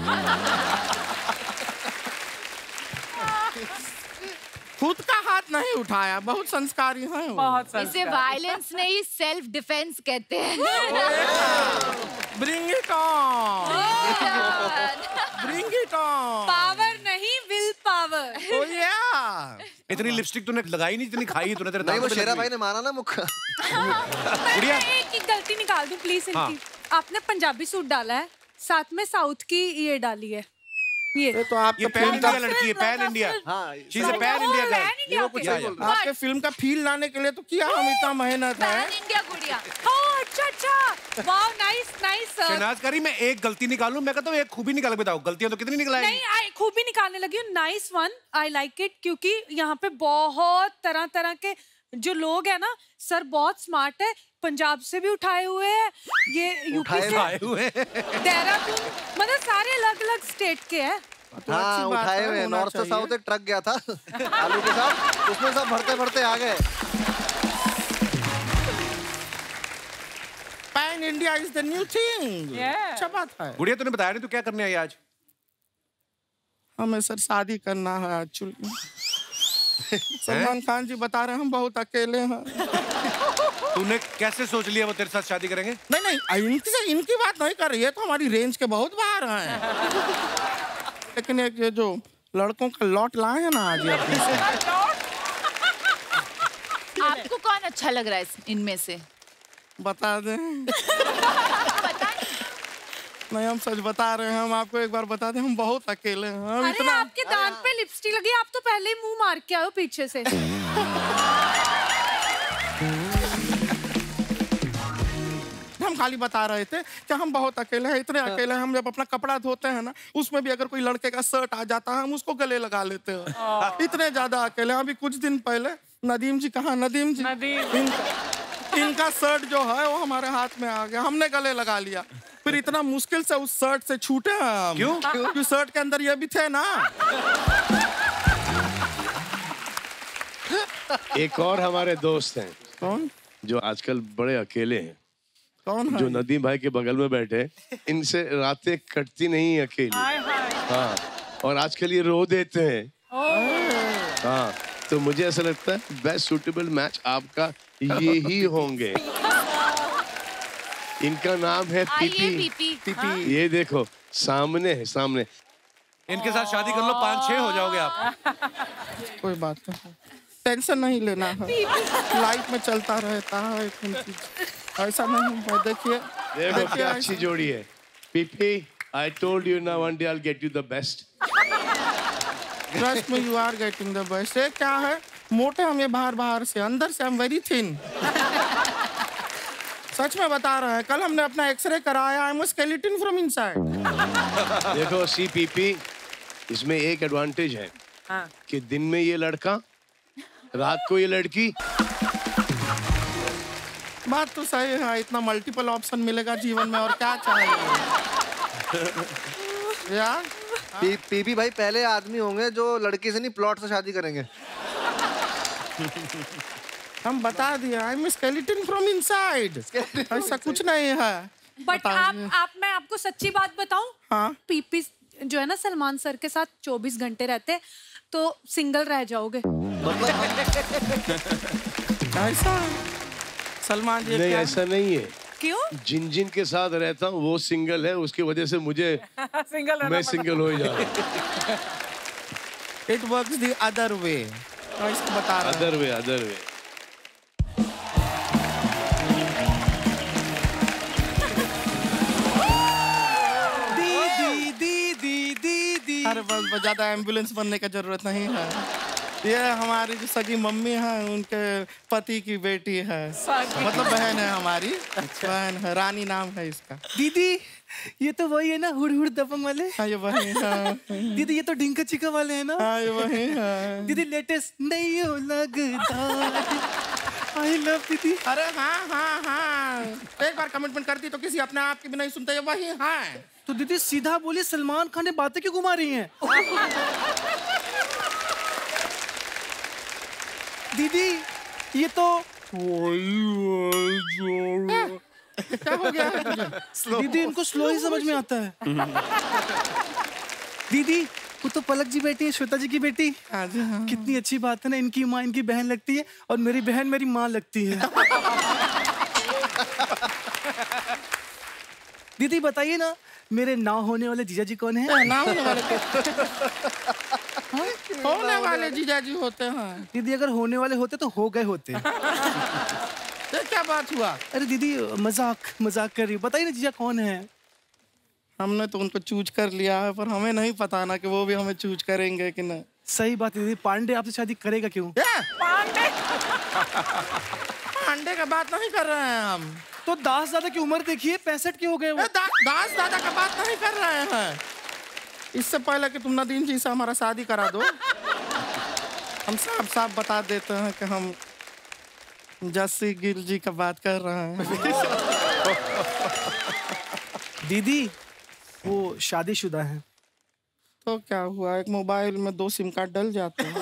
Speaker 14: खुद का हाथ नहीं उठाया। बहुत संस्कारी है वो।
Speaker 3: बहुत इसे वायलेंस नहीं, सेल्फ डिफेंस कहते हैं।
Speaker 14: Bring it on, bring it on.
Speaker 6: Power नहीं, विल पावर।
Speaker 14: Oh yeah.
Speaker 1: इतनी लिपस्टिक तूने लगाई नहीं, इतनी खाई तूने। तेरे
Speaker 5: नहीं, वो शेरा भाई ने मारा ना मुक्का।
Speaker 6: मैं एक एक गलती निकाल दूं प्लीज इनकी। आपने पंजाबी सूट डाला है, साथ में साउथ की ये डाली है। ये
Speaker 14: तो आप
Speaker 1: ये पैन इंडिया लड़की है, पैन इंडिया। हाँ, she is a pan India girl.
Speaker 14: आपके फिल्म का फील लाने के लिए तो किया हम इतना मेहनत है।
Speaker 3: पैन इंडिया गुड़िया।
Speaker 6: ओह, अच्छा अच्छा, वाओ, नाइस नाइस।
Speaker 1: शहनाज करी, मैं एक गलती निकालूं, मैं कहता हूँ एक खूबी निकाल के बताओ। गलतियां तो कितनी निकलाई?
Speaker 6: नहीं, आई खूबी निकालने लगी हूँ। Nice one, I like it, क्योंकि यहाँ पे बहुत तरह तरह के जो लोग हैं ना, सर बहुत स्मार्ट है। पंजाब से भी उठाए हुए हैं, ये यूपी से
Speaker 1: उठाए हुए,
Speaker 6: देहरादून, मतलब सारे अलग अलग स्टेट के हैं।
Speaker 5: तो हाँ, उठाए हुए। नॉर्थ से साउथ एक ट्रक गया था आलू के साथ, उसमें सब भरते भरते आ गए।
Speaker 14: Pan India is the new thing. अच्छा बात है।
Speaker 1: गुड़िया, तूने बताया नहीं तू क्या करने आई आज?
Speaker 14: हमें सर शादी करना है एक्चुअली। सलमान खान जी बता रहे हैं हम बहुत अकेले हैं।
Speaker 1: तूने कैसे सोच लिया वो तेरे साथ शादी करेंगे?
Speaker 14: नहीं नहीं, इनकी से इनकी बात नहीं कर रही है, तो हमारी रेंज के बहुत बाहर हैं। लेकिन एक ये जो लड़कों का लॉट लाए हैं ना आज ये अपने से।
Speaker 3: आपको कौन अच्छा लग रहा है इनमें से?
Speaker 14: बता दें। नहीं, हम सच बता रहे हैं। हम आपको एक बार बता दें, हम बहुत अकेले हैं। हम
Speaker 6: अरे
Speaker 14: इतना...
Speaker 6: आपके दांत पे लिपस्टिक लगी, आप तो पहले ही मुंह मार के आओ पीछे से।
Speaker 14: हम खाली बता रहे थे कि हम बहुत अकेले हैं, इतने अकेले हैं। हम जब अपना कपड़ा धोते हैं ना, उसमें भी अगर कोई लड़के का शर्ट आ जाता है, हम उसको गले लगा लेते हैं। इतने ज्यादा अकेले हैं। अभी कुछ दिन पहले नदीम जी, कहाँ नदीम जी, इनका, इनका शर्ट जो है वो हमारे हाथ में आ गया, हमने गले लगा लिया। फिर इतना मुश्किल से उस शर्ट से छूटे हैं हम।
Speaker 1: क्यों?
Speaker 14: क्योंकि शर्ट के अंदर ये भी थे ना।
Speaker 2: एक और हमारे दोस्त हैं।
Speaker 14: कौन?
Speaker 2: जो आजकल बड़े अकेले हैं।
Speaker 14: कौन है?
Speaker 2: जो नदीम भाई के बगल में बैठे, इनसे रातें कटती नहीं अकेली। हाँ, और आजकल ये रो देते हैं। हाँ, तो मुझे ऐसा लगता है बेस्ट सूटेबल मैच आपका ये ही होंगे। इनका नाम है पीपी।
Speaker 3: पीपी।
Speaker 2: पीपी। ये देखो सामने है, सामने।
Speaker 1: इनके साथ शादी कर लो, पाँच छह हो जाओगे आप।
Speaker 14: कोई बात नहीं, टेंशन नहीं लेना है, लाइफ में चलता रहता है। ऐसा नहीं है। देखिए
Speaker 2: देखो क्या अच्छी जोड़ी है। PP, I told you now one day I'll get you the best.
Speaker 14: Trust में, you are getting the best. एक क्या है, मोटे हम ये बाहर बाहर से, अंदर से हम वेरी थिन। सच में बता रहे हैं, कल हमने अपना एक्सरे कराया, I am skeleton from inside.
Speaker 2: देखो सीपीपी, इसमें एक एडवांटेज है कि दिन में ये लड़का, रात को ये लड़की।
Speaker 14: बात तो सही है, इतना मल्टीपल ऑप्शन मिलेगा जीवन में और क्या चाहिए यार।
Speaker 5: पी, पीपी भाई पहले आदमी होंगे जो लड़की से नहीं प्लॉट से शादी करेंगे।
Speaker 14: हम बता दिया, I am skeleton from inside, ऐसा कुछ नहीं है।
Speaker 6: बट आप आप मैं आपको सच्ची बात बताऊं,
Speaker 14: हाँ?
Speaker 6: पीपी जो है ना सलमान सर के साथ चौबीस घंटे रहते तो सिंगल रह जाओगे।
Speaker 14: ऐसा सलमान जी
Speaker 2: नहीं,
Speaker 14: क्या?
Speaker 2: ऐसा नहीं है।
Speaker 6: क्यों?
Speaker 2: जिन जिन के साथ रहता हूँ वो सिंगल है, उसकी वजह से मुझे
Speaker 4: सिंगल
Speaker 2: मैं सिंगल हो जाऊँ।
Speaker 14: It works the other way, इसको बता रहा
Speaker 2: अदर वे, अदर वे।
Speaker 14: दीदी दीदी दीदी, अरे बस ज्यादा एम्बुलेंस बनने का जरूरत नहीं है। ये हमारी जो सगी मम्मी है, उनके पति की बेटी है, मतलब बहन है हमारी। अच्छा। बहन है, रानी नाम है इसका।
Speaker 15: दीदी ये तो वही है ना, हुड़ हुड़ दबंग वाले।
Speaker 14: हाँ ये वही है।
Speaker 15: दीदी ये तो ढिंका चिका वाले हैं ना।
Speaker 14: हाँ ये वही है।
Speaker 15: दीदी लेटेस्ट नहीं हो लगता। आई लव दीदी।
Speaker 14: अरे हाँ हाँ हाँ, एक बार कमिटमेंट करती तो किसी अपने आप की भी नहीं सुनते, ये वही है।
Speaker 15: तो दीदी सीधा बोली, सलमान खान ने बातें क्यों घुमा रही हैं? दीदी ये तो
Speaker 14: क्या हो गया है तुझे?
Speaker 15: दीदी इनको स्लो ही समझ में आता है। दीदी वो तो पलक जी बेटी है, श्वेता जी की बेटी।
Speaker 14: हाँ जी हाँ।
Speaker 15: कितनी अच्छी बात है ना, इनकी माँ इनकी बहन लगती है और मेरी बहन मेरी माँ लगती है। दीदी बताइए ना, मेरे ना होने वाले जीजा जी कौन है?
Speaker 14: ना होने वाले होने वाले जीजा जी होते हैं।
Speaker 15: दीदी अगर होने वाले होते तो हो गए होते।
Speaker 14: ये क्या बात हुआ?
Speaker 15: अरे दीदी मजाक मजाक कर रही, बताइए ना जीजा कौन है?
Speaker 14: हमने तो उनको चूज कर लिया है, पर हमें नहीं पता ना कि वो भी हमें चूज करेंगे कि नहीं।
Speaker 15: सही बात है दीदी, पांडे आपसे शादी करेगा क्यों?
Speaker 14: पांडे पांडे का बात नहीं कर रहे हैं हम।
Speaker 15: तो दास दादा की उम्र देखिए, पैंसठ के हो गए वो।
Speaker 14: दा, दास दादा का बात नहीं कर रहे हैं। इससे पहले कि तुम नदीम जी से हमारा शादी करा दो, हम साफ साफ बता देते हैं कि हम जस्सी गिल जी का बात कर रहे हैं।
Speaker 15: दीदी वो शादीशुदा है।
Speaker 14: तो क्या हुआ, एक मोबाइल में दो सिम कार्ड डल जाते हैं।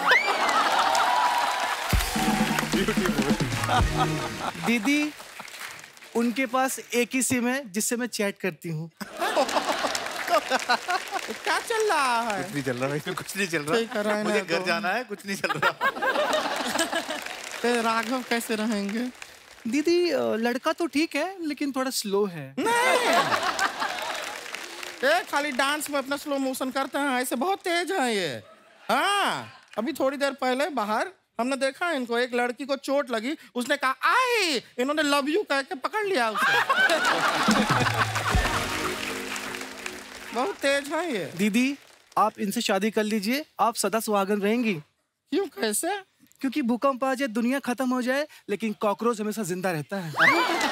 Speaker 15: दीदी उनके पास एक ही सिम है जिससे मैं चैट करती हूँ।
Speaker 14: क्या चल रहा है?
Speaker 12: कुछ नहीं चल रहा भाई, कुछ नहीं चल रहा। मुझे घर जाना है, कुछ नहीं चल रहा।
Speaker 14: तो राघव कैसे रहेंगे?
Speaker 15: दीदी लड़का तो ठीक है लेकिन थोड़ा स्लो है।
Speaker 14: नहीं, ये खाली डांस में अपना स्लो मोशन करते हैं, ऐसे बहुत तेज है ये। हाँ, अभी थोड़ी देर पहले बाहर हमने देखा इनको, एक लड़की को चोट लगी, उसने कहा आई, इन्होंने लव यू कह के पकड़ लिया उसे। बहुत तेज है ये।
Speaker 15: दीदी आप इनसे शादी कर लीजिए, आप सदा सुहागन रहेंगी।
Speaker 14: क्यों, कैसे?
Speaker 15: क्योंकि भूकंप आ जाए, दुनिया खत्म हो जाए, लेकिन कॉकरोच हमेशा जिंदा रहता है।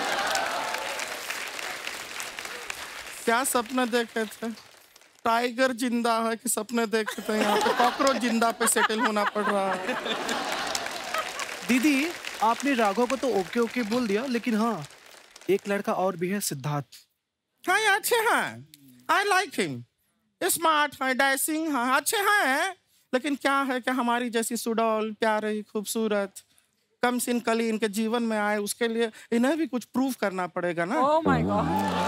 Speaker 14: क्या सपने देखे थे? टाइगर जिंदा है कि सपने देखे थे? यहाँ पे कॉकरोच जिंदा पे सेटल होना पड़ रहा है।
Speaker 15: दीदी आपने राघव को तो ओके ओके बोल दिया, लेकिन हाँ एक लड़का और भी है, सिद्धार्थ।
Speaker 14: हाँ ये अच्छे हैं, आई लाइक हिम, स्मार्ट है, डैशिंग है, अच्छे हैं। लेकिन क्या है कि हमारी जैसी सुडौल, प्यारी, खूबसूरत, कम सिन कली इनके जीवन में आए, उसके लिए इन्हें भी कुछ प्रूव करना पड़ेगा ना।
Speaker 4: ओह माय गॉड,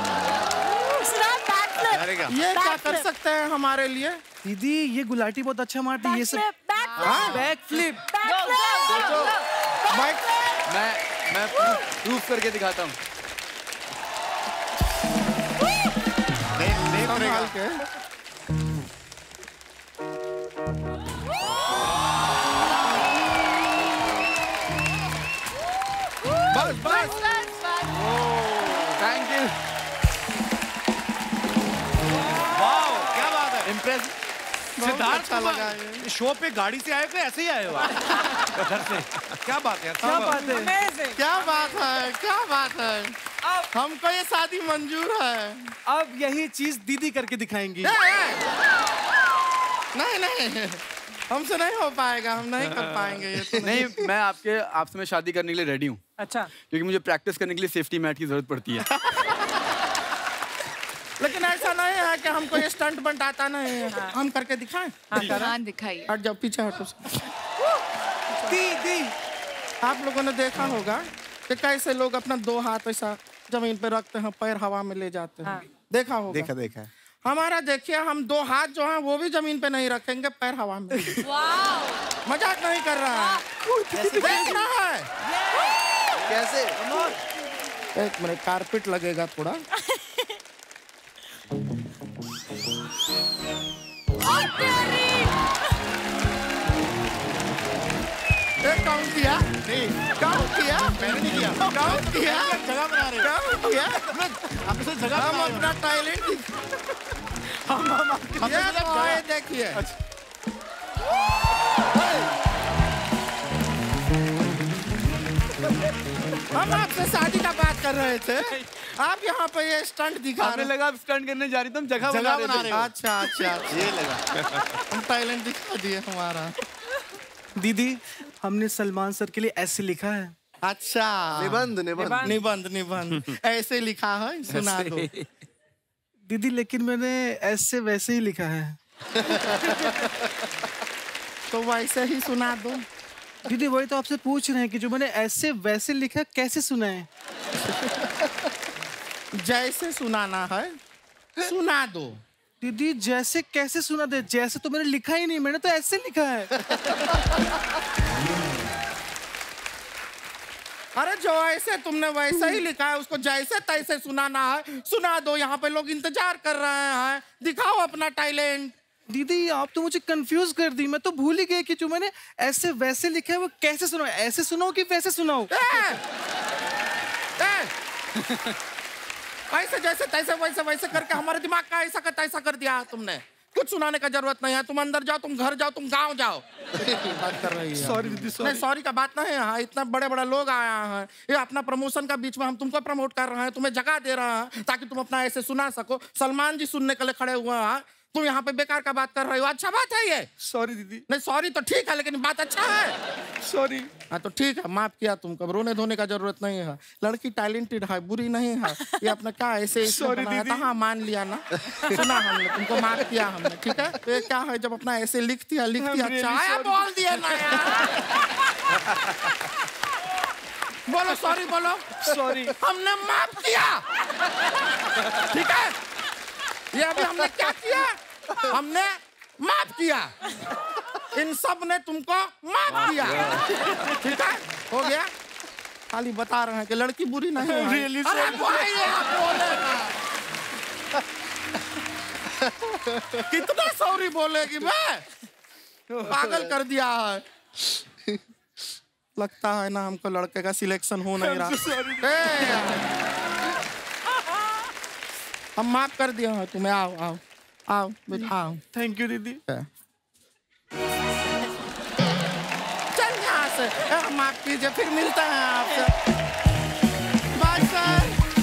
Speaker 14: ये क्या कर सकते हैं हमारे लिए?
Speaker 15: दीदी ये गुलाटी बहुत अच्छा मारती है, ये सब बैक फ्लिप।
Speaker 7: मैं मैं प्रूफ करके दिखाता हूँ।
Speaker 14: संभाल के।
Speaker 7: बस बस, थैंक यू।
Speaker 1: वाओ क्या बात है,
Speaker 7: इम्प्रेस।
Speaker 1: सिद्धार्थ
Speaker 14: अच्छा लगा ये।
Speaker 1: शो पे गाड़ी से आए थे ऐसे ही आए हो आप? घर से क्या बात है
Speaker 14: क्या बात है क्या बात है क्या बात है हमको ये शादी मंजूर है।
Speaker 15: अब यही चीज दीदी करके दिखाएंगी।
Speaker 14: नहीं नहीं हमसे नहीं हो पाएगा, हम नहीं कर पाएंगे ये तो
Speaker 7: नहीं, मैं आपके आपसे मैं शादी करने के लिए रेडी हूँ।
Speaker 4: अच्छा।
Speaker 7: क्योंकि मुझे प्रैक्टिस करने के लिए सेफ्टी मैट की जरूरत पड़ती है।
Speaker 14: लेकिन ऐसा नहीं है कि हमको ये स्टंट बंट आता नहीं है। हम करके दिखाएं?
Speaker 3: हाँ दिखाइए।
Speaker 14: हट जाओ पीछे हटो। दी दी आप लोगों ने देखा होगा कि कैसे लोग अपना दो हाथ ऐसा जमीन पे रखते हैं, पैर हवा में ले जाते हैं। देखा होगा?
Speaker 12: देखा देखा है।
Speaker 14: हमारा देखिए, हम दो हाथ जो हैं वो भी जमीन पे नहीं रखेंगे, पैर हवा में। मजाक नहीं कर रहा है, देख रहा है
Speaker 5: कैसे?
Speaker 14: एक मिनट, कारपेट लगेगा थोड़ा। काउंट किया? नहीं। काउंट किया?
Speaker 12: मैंने नहीं किया।
Speaker 14: काउंट किया?
Speaker 12: जगह बना रहे हो।
Speaker 14: काउंट किया?
Speaker 12: आप इसे जगह
Speaker 14: हम अपना टैलेंट हम हम ये बॉय देखिए। हम आपसे शादी का बात कर रहे थे, आप यहाँ पे ये स्टंट दिखा रहे।
Speaker 7: लगा स्टंट करने जा रही तुम जगह
Speaker 14: जगह
Speaker 7: बना
Speaker 14: बना
Speaker 7: रहे
Speaker 14: हो।
Speaker 7: हो।
Speaker 14: अच्छा अच्छा ये लगा हम टैलेंट दिखा दिए हमारा।
Speaker 15: दीदी हमने सलमान सर के लिए ऐसे लिखा है।
Speaker 14: अच्छा
Speaker 5: निबंध निबंध
Speaker 14: निबंध निबंध ऐसे लिखा है, सुना दो।
Speaker 15: दीदी लेकिन मैंने ऐसे वैसे ही लिखा है।
Speaker 14: तो वैसे ही सुना दो।
Speaker 15: दीदी वही तो आपसे पूछ रहे हैं कि जो मैंने ऐसे वैसे लिखा कैसे सुना है?
Speaker 14: जैसे सुनाना है सुना दो।
Speaker 15: दीदी जैसे कैसे सुना दे? जैसे तो मैंने लिखा ही नहीं, मैंने तो ऐसे लिखा है।
Speaker 14: अरे जो ऐसे तुमने वैसे ही लिखा है, उसको जैसे तैसे सुनाना है, सुना दो। यहाँ पे लोग इंतजार कर रहे हैं, दिखाओ अपना टैलेंट।
Speaker 15: दीदी आप तो मुझे कंफ्यूज कर दी, मैं तो भूल ही गई कि जो मैंने ऐसे वैसे लिखा है वो कैसे सुनाओ? ऐसे सुनाओ कि वैसे सुनाओ?
Speaker 14: ऐसे जैसे तैसे वैसे वैसे करके हमारे दिमाग का ऐसा का तैसा कर दिया तुमने। कुछ सुनाने का जरूरत नहीं है, तुम अंदर जाओ, तुम घर जाओ, तुम गांव जाओ। बात कर रही है।
Speaker 15: सॉरी दीदी सॉरी।
Speaker 14: नहीं सॉरी का बात नहीं है। हाँ, इतना बड़े बड़े लोग आया हैं, ये अपना प्रमोशन का बीच में हम तुमको प्रमोट कर रहे हैं, तुम्हें जगह दे रहे हैं ताकि तुम अपना ऐसे सुना सको। सलमान जी सुनने के लिए खड़े हुए हैं, तुम यहाँ पे बेकार का बात कर रहे हो। अच्छा बात है ये?
Speaker 15: सॉरी दीदी।
Speaker 14: नहीं सॉरी तो ठीक है, लेकिन बात अच्छा है।
Speaker 15: सॉरी।
Speaker 14: हाँ तो ठीक है, माफ किया तुमको, रोने धोने का जरूरत नहीं है। लड़की टैलेंटेड है, बुरी नहीं है। ये अपना क्या ऐसे
Speaker 15: Sorry, दीदी।
Speaker 14: हाँ मान लिया ना, सुना हमने, तुमको माफ किया हमने, ठीक है। तो ये क्या है, जब अपना ऐसे लिखती है लिखती है अच्छा आया बोल दिया ना यार। बोलो सॉरी, बोलो
Speaker 15: सॉरी।
Speaker 14: हमने माफ किया, ठीक है। ये अभी हमने क्या किया, हमने माफ किया। इन सब ने तुमको माफ किया, ठीक है, हो गया। खाली बता रहे हैं कि लड़की बुरी नहीं है।
Speaker 15: Really
Speaker 14: अरे
Speaker 15: sorry.
Speaker 14: भाई ये आप बोले ना। कितना सॉरी बोलेगी मैं, पागल कर दिया है। लगता है ना हमको लड़के का सिलेक्शन हो नहीं रहा। हम माफ कर दिया है तुम्हें। आओ आओ आओ बेटा आओ।
Speaker 15: थैंक यू दीदी।
Speaker 14: चल यहाँ से, ए, माफ कीजिए, फिर मिलते हैं आपसे। Bye sir.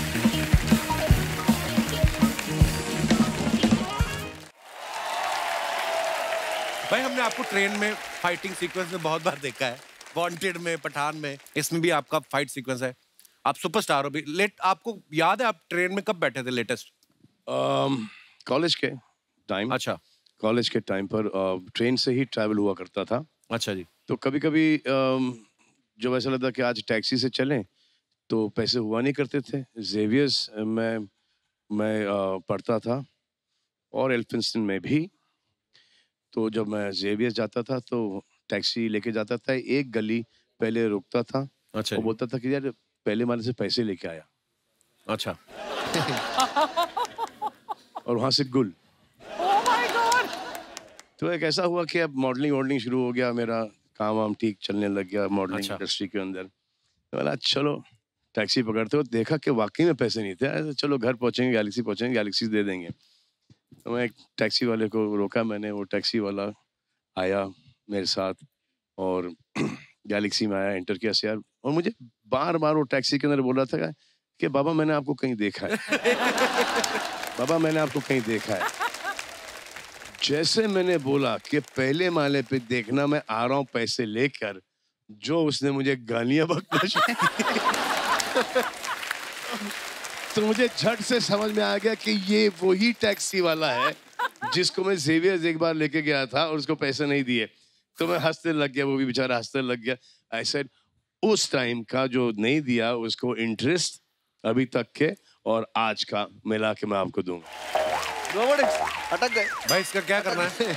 Speaker 1: भाई हमने आपको ट्रेन में फाइटिंग सीक्वेंस में बहुत बार देखा है, वांटेड में, पठान में, इसमें भी आपका फाइट सीक्वेंस है। आप सुपरस्टार हो भी। लेट आपको याद है आप ट्रेन में कब बैठे थे लेटेस्ट?
Speaker 2: कॉलेज के टाइम।
Speaker 1: अच्छा।
Speaker 2: कॉलेज के टाइम पर ट्रेन से ही ट्रैवल हुआ करता था।
Speaker 1: अच्छा जी।
Speaker 2: तो कभी कभी जब ऐसा लगता कि आज टैक्सी से चलें तो पैसे हुआ नहीं करते थे। जेवियर्स में मैं आ, पढ़ता था और एल्फिंस्टन में भी। तो जब मैं जेवियर्स जाता था तो टैक्सी लेके जाता था, एक गली पहले रुकता था।
Speaker 1: अच्छा।
Speaker 2: और बोलता था कि यार पहले वाले से पैसे लेके आया।
Speaker 1: अच्छा।
Speaker 2: और वहां से गुल।
Speaker 4: Oh my God!
Speaker 2: तो एक ऐसा हुआ कि अब मॉडलिंग वॉडलिंग शुरू हो गया, मेरा काम वाम ठीक चलने लग गया मॉडलिंग
Speaker 1: अच्छा।
Speaker 2: इंडस्ट्री के अंदर। तो बोला चलो टैक्सी पकड़ते हो, देखा कि वाकई में पैसे नहीं थे। चलो घर पहुंचेंगे, गैलेक्सी पहुंचेंगे, गैलेक्सी दे देंगे। तो मैं एक टैक्सी वाले को रोका मैंने, वो टैक्सी वाला आया मेरे साथ और गैलेक्सी में आया, एंटर किया सियार, और मुझे बार बार वो टैक्सी के अंदर बोल रहा था कि बाबा मैंने आपको कहीं देखा है, बाबा मैंने आपको कहीं देखा है। जैसे मैंने बोला कि पहले माले पे देखना, मैं आ रहा हूँ पैसे लेकर, जो उसने मुझे गालियां बकना शुरू की। तो मुझे झट से समझ में आ गया कि ये वही टैक्सी वाला है जिसको मैं जेवियर्स एक बार लेके गया था और उसको पैसे नहीं दिए। तो मैं हंसने लग गया, वो भी बेचारा हंसने लग गया। आई सेड उस टाइम का जो नहीं दिया उसको इंटरेस्ट अभी तक के और आज का मिला के मैं आपको दूंगा।
Speaker 5: अटक गए
Speaker 1: भाई, इसका क्या करना है?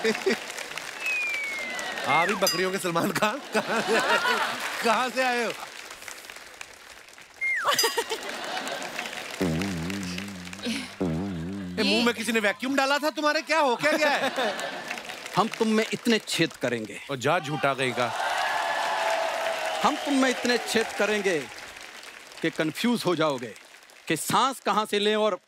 Speaker 1: हाँ भी बकरियों के सलमान खान कहाँ से कहाँ से आए हो? मुंह में किसी ने वैक्यूम डाला था तुम्हारे? क्या हो क्या गया है?
Speaker 16: हम तुम में इतने छेद करेंगे,
Speaker 1: और जा झूठा गई का।
Speaker 16: हम तुम में इतने छेद करेंगे कि कंफ्यूज हो जाओगे कि सांस कहां से लें और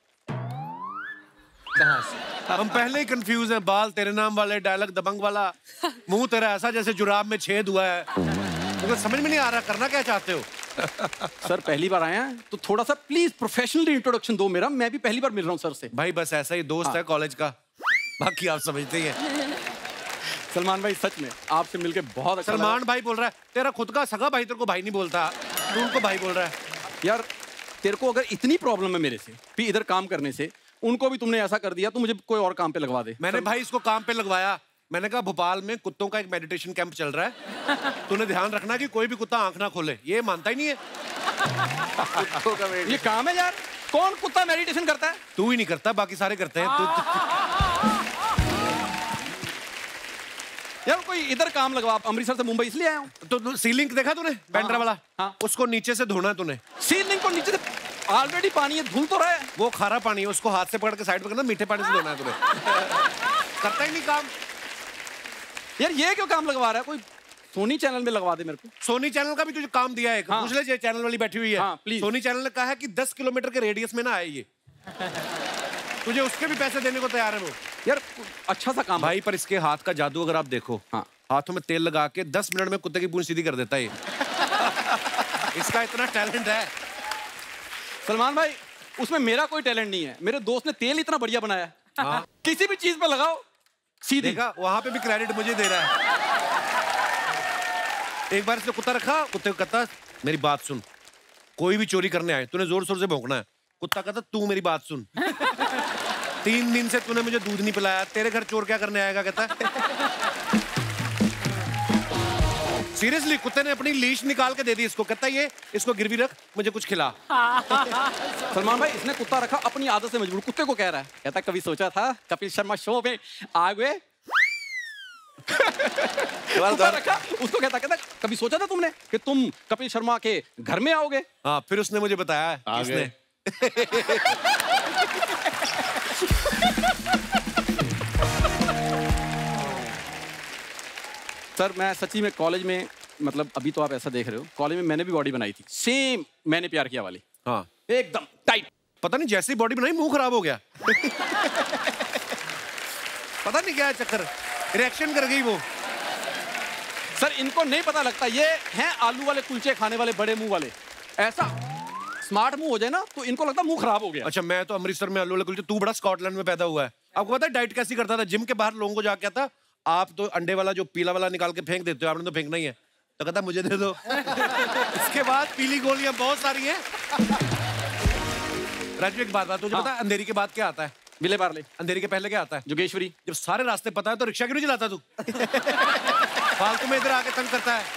Speaker 1: कहां से। हम पहले ही कंफ्यूज हैं। बाल तेरे नाम वाले, डायलॉग दबंग वाला, मुंह तेरा ऐसा जैसे जुराब में छेद हुआ है। तो समझ में नहीं आ रहा करना क्या चाहते हो।
Speaker 16: सर पहली बार आया हैं तो थोड़ा सा प्लीज प्रोफेशनली इंट्रोडक्शन दो मेरा, मैं भी पहली बार मिल रहा हूँ सर से।
Speaker 1: भाई बस ऐसा ही दोस्त हाँ। है कॉलेज का, बाकी आप समझते ही हैं।
Speaker 16: सलमान भाई सच में आपसे मिलके बहुत अच्छा।
Speaker 1: सलमान भाई बोल रहा है, तेरा खुद का सगा भाई तेरे को भाई नहीं बोलता, तू उनको भाई बोल रहा है।
Speaker 16: यार तेरे को अगर इतनी प्रॉब्लम है मेरे से भी इधर काम करने से, उनको भी तुमने ऐसा कर दिया तो मुझे कोई और काम पे लगवा दे।
Speaker 1: मैंने भाई इसको काम पे लगवाया। मैंने कहा भोपाल में कुत्तों का एक मेडिटेशन कैंप चल रहा है, तूने ध्यान रखना कि कोई भी कुत्ता आंख ना खोले। ये मानता ही नहीं है।
Speaker 16: कुत्तों का ये काम है यार, कौन कुत्ता मेडिटेशन करता है?
Speaker 1: तू ही नहीं करता, बाकी सारे करते हैं। तू
Speaker 16: यार कोई इधर काम लगवा। अमृतसर से मुंबई इसलिए आया हूँ।
Speaker 1: तो सीलिंग देखा तूने बैंड्रा वाला? हाँ। उसको नीचे से धोना तूने।
Speaker 16: सीलिंग को नीचे से ऑलरेडी पानी है, धुल तो रहा है।
Speaker 1: वो खारा पानी है, उसको हाथ से पकड़ के साइड पे करना, मीठे पानी से धोना है तुम्हें। करता ही नहीं काम।
Speaker 16: यार ये क्यों काम लगवा रहा है? कोई सोनी चैनल में लगवा दे मेरे को।
Speaker 1: सोनी चैनल का भी तुझे काम दिया है। हाँ। पूछ ले, चैनल वाली बैठी हुई है। हाँ, प्लीज। सोनी चैनल ने कहा है कि दस किलोमीटर के रेडियस में ना आए ये। तुझे उसके भी पैसे देने को तैयार है वो।
Speaker 16: यार अच्छा सा काम
Speaker 1: भाई, पर इसके हाथ का जादू अगर आप देखो, हाँ। हाथों में तेल लगा के दस मिनट में कुत्ते की पूंछ सीधी कर देता है ये। इसका इतना टैलेंट है।
Speaker 16: सलमान भाई उसमें मेरा कोई टैलेंट नहीं है, मेरे दोस्त ने तेल इतना बढ़िया बनाया है। हाँ। किसी भी चीज पे लगाओ सीधी।
Speaker 1: देखा, वहां पे भी क्रेडिट मुझे दे रहा है। एक बार इसने कुत्ता रखा, कुत्ते को कहता मेरी बात सुन, कोई भी चोरी करने आए तूने जोर शोर से भौंकना है। कुत्ता कहता तू मेरी बात सुन, तीन दिन से तूने मुझे दूध नहीं पिलाया, तेरे घर चोर क्या करने आएगा? कहता है सीरियसली, कुत्ते ने अपनी लीश निकाल के दे दी इसको। कहता ये इसको गिरवी रख, मुझे कुछ खिला।
Speaker 16: सलमान भाई इसने कुत्ता रखा अपनी आदत से मजबूर, कुत्ते को कह रहा है। कहता कभी सोचा था कपिल शर्मा शो में आगे कुत्ता रखा, उसको कहता कहता कभी सोचा था तुमने कि तुम कपिल शर्मा के घर में आओगे?
Speaker 1: हाँ, फिर उसने मुझे बताया किसने।
Speaker 16: सर मैं सच्ची में कॉलेज में, मतलब अभी तो आप ऐसा देख रहे हो, कॉलेज में मैंने भी बॉडी बनाई थी, सेम मैंने प्यार किया वाली।
Speaker 1: हाँ,
Speaker 16: एकदम टाइट।
Speaker 1: पता नहीं जैसी बॉडी बनाई मुंह खराब हो गया। पता नहीं क्या चक्कर, रिएक्शन कर गई वो।
Speaker 16: सर इनको नहीं पता लगता, ये हैं आलू वाले कुलचे खाने वाले बड़े मुंह वाले। ऐसा स्मार्ट मुंह हो जाए ना तो इनको लगता मुंह खराब हो गया।
Speaker 1: अच्छा, मैं तो अमृतसर में आलू वाले कुलचे, तू बड़ा स्कॉटलैंड में पैदा हुआ है। आपको पता है डाइट कैसी करता था? जिम के बाहर लोगों को जाके आता, आप तो अंडे वाला जो पीला वाला निकाल के फेंक देते हो, आपने तो फेंकना ही है। तो कहता मुझे दे दो। इसके बाद पीली गोलियां बहुत सारी हैं। राजू एक बात बात तुझे पता है अंधेरी के बाद क्या आता है?
Speaker 16: विले पार्ले।
Speaker 1: अंधेरी के पहले क्या आता है?
Speaker 16: जोगेश्वरी।
Speaker 1: जब सारे रास्ते पता है तो रिक्शा क्यों नहीं चलाता तू? फालतू में इधर आके तंग करता है।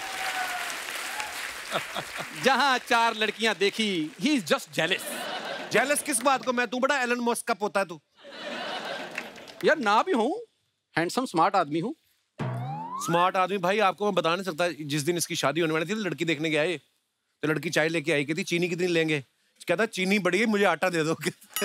Speaker 16: जहां चार लड़कियां देखी, he is just jealous.
Speaker 1: Jealous किस बात को? मैं तू बड़ा एलन मस्क का पोता है तू।
Speaker 16: यार ना भी हूं, हैंडसम स्मार्ट आदमी हूं।
Speaker 1: स्मार्ट आदमी भाई आपको मैं बता नहीं सकता। जिस दिन इसकी शादी होने वाली थी तो लड़की देखने गया ये, तो लड़की चाय लेके आई, कहती चीनी कितनी लेंगे? कहता चीनी बढ़ी है, मुझे आटा दे दो।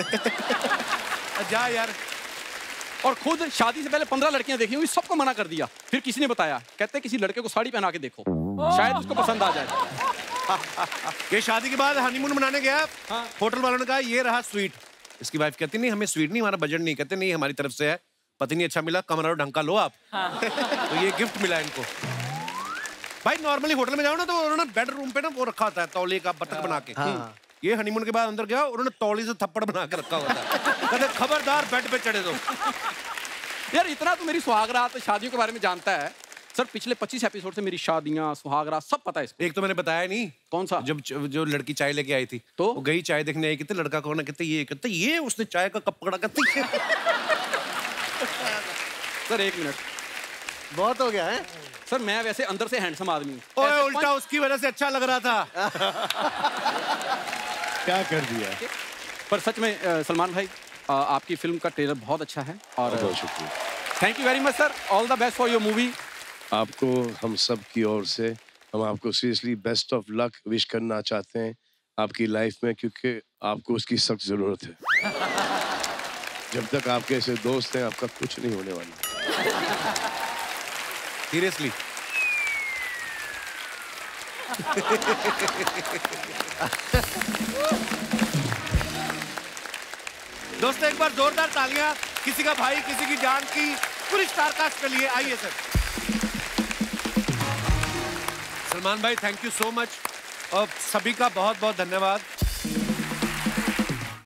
Speaker 1: जा यार।
Speaker 16: और खुद शादी से पहले पंद्रह लड़कियां देखी हुई, सबको मना कर दिया। फिर किसी ने बताया, कहते किसी लड़के को साड़ी पहना के देखो, शायद उसको पसंद आ जाए।
Speaker 1: ये शादी के बाद हनीमून मनाने गया, हाँ। होटल वालों ने कहा ये रहा स्वीट, इसकी वाइफ कहती नहीं हमें स्वीट नहीं, हमारा बजट नहीं। कहते नहीं हमारी तरफ से है, पति नहीं अच्छा मिला, कमरा ढंग का लो आप। हाँ। तो ये गिफ्ट मिला इनको। भाई नॉर्मली होटल में जाओ ना तो उन्होंने बेडरूम पे ना वो रखा होता है तौलिए का बतख बना के। हाँ। ये हनीमून के बाद अंदर गया, उन्होंने तौली से थप्पड़ बना के रखा हुआ था। कहते खबरदार बेड पे चढ़े दो।
Speaker 16: यार इतना तो मेरी सुहागरात शादियों के बारे में जानता है सर। पिछले पच्चीस एपिसोड से मेरी शादियां सुहागरात सब पता है इसको।
Speaker 1: एक तो मैंने बताया नहीं।
Speaker 16: कौन सा?
Speaker 1: जब जो लड़की चाय लेके आई थी तो वो गई चाय देखने आई, कहते लड़का कौन है, कहते ये, कहते ये उसने चाय का कप पकड़ा, कहते
Speaker 16: सर एक मिनट
Speaker 5: बहुत हो गया है
Speaker 16: सर। मैं वैसे अंदर से हैंडसम आदमी हूँ।
Speaker 1: ओए उल्टा उसकी वजह से अच्छा लग रहा था।
Speaker 2: क्या कर दिया।
Speaker 16: पर सच में आ, सलमान भाई आ, आपकी फिल्म का ट्रेलर बहुत अच्छा है और
Speaker 2: बहुत शुक्रिया।
Speaker 16: Thank you very much sir. All the best for your movie.
Speaker 2: आपको हम सब की ओर से हम आपको seriously best of luck wish करना चाहते हैं आपकी लाइफ में, क्योंकि आपको उसकी सख्त जरूरत है। जब तक आपके ऐसे दोस्त हैं आपका कुछ नहीं होने वाला।
Speaker 1: सीरियसली। दोस्तों एक बार जोरदार तालियां किसी का भाई किसी की जान की पूरी स्टारकास्ट के लिए। आइए सर। सलमान भाई थैंक यू सो मच और सभी का बहुत बहुत धन्यवाद।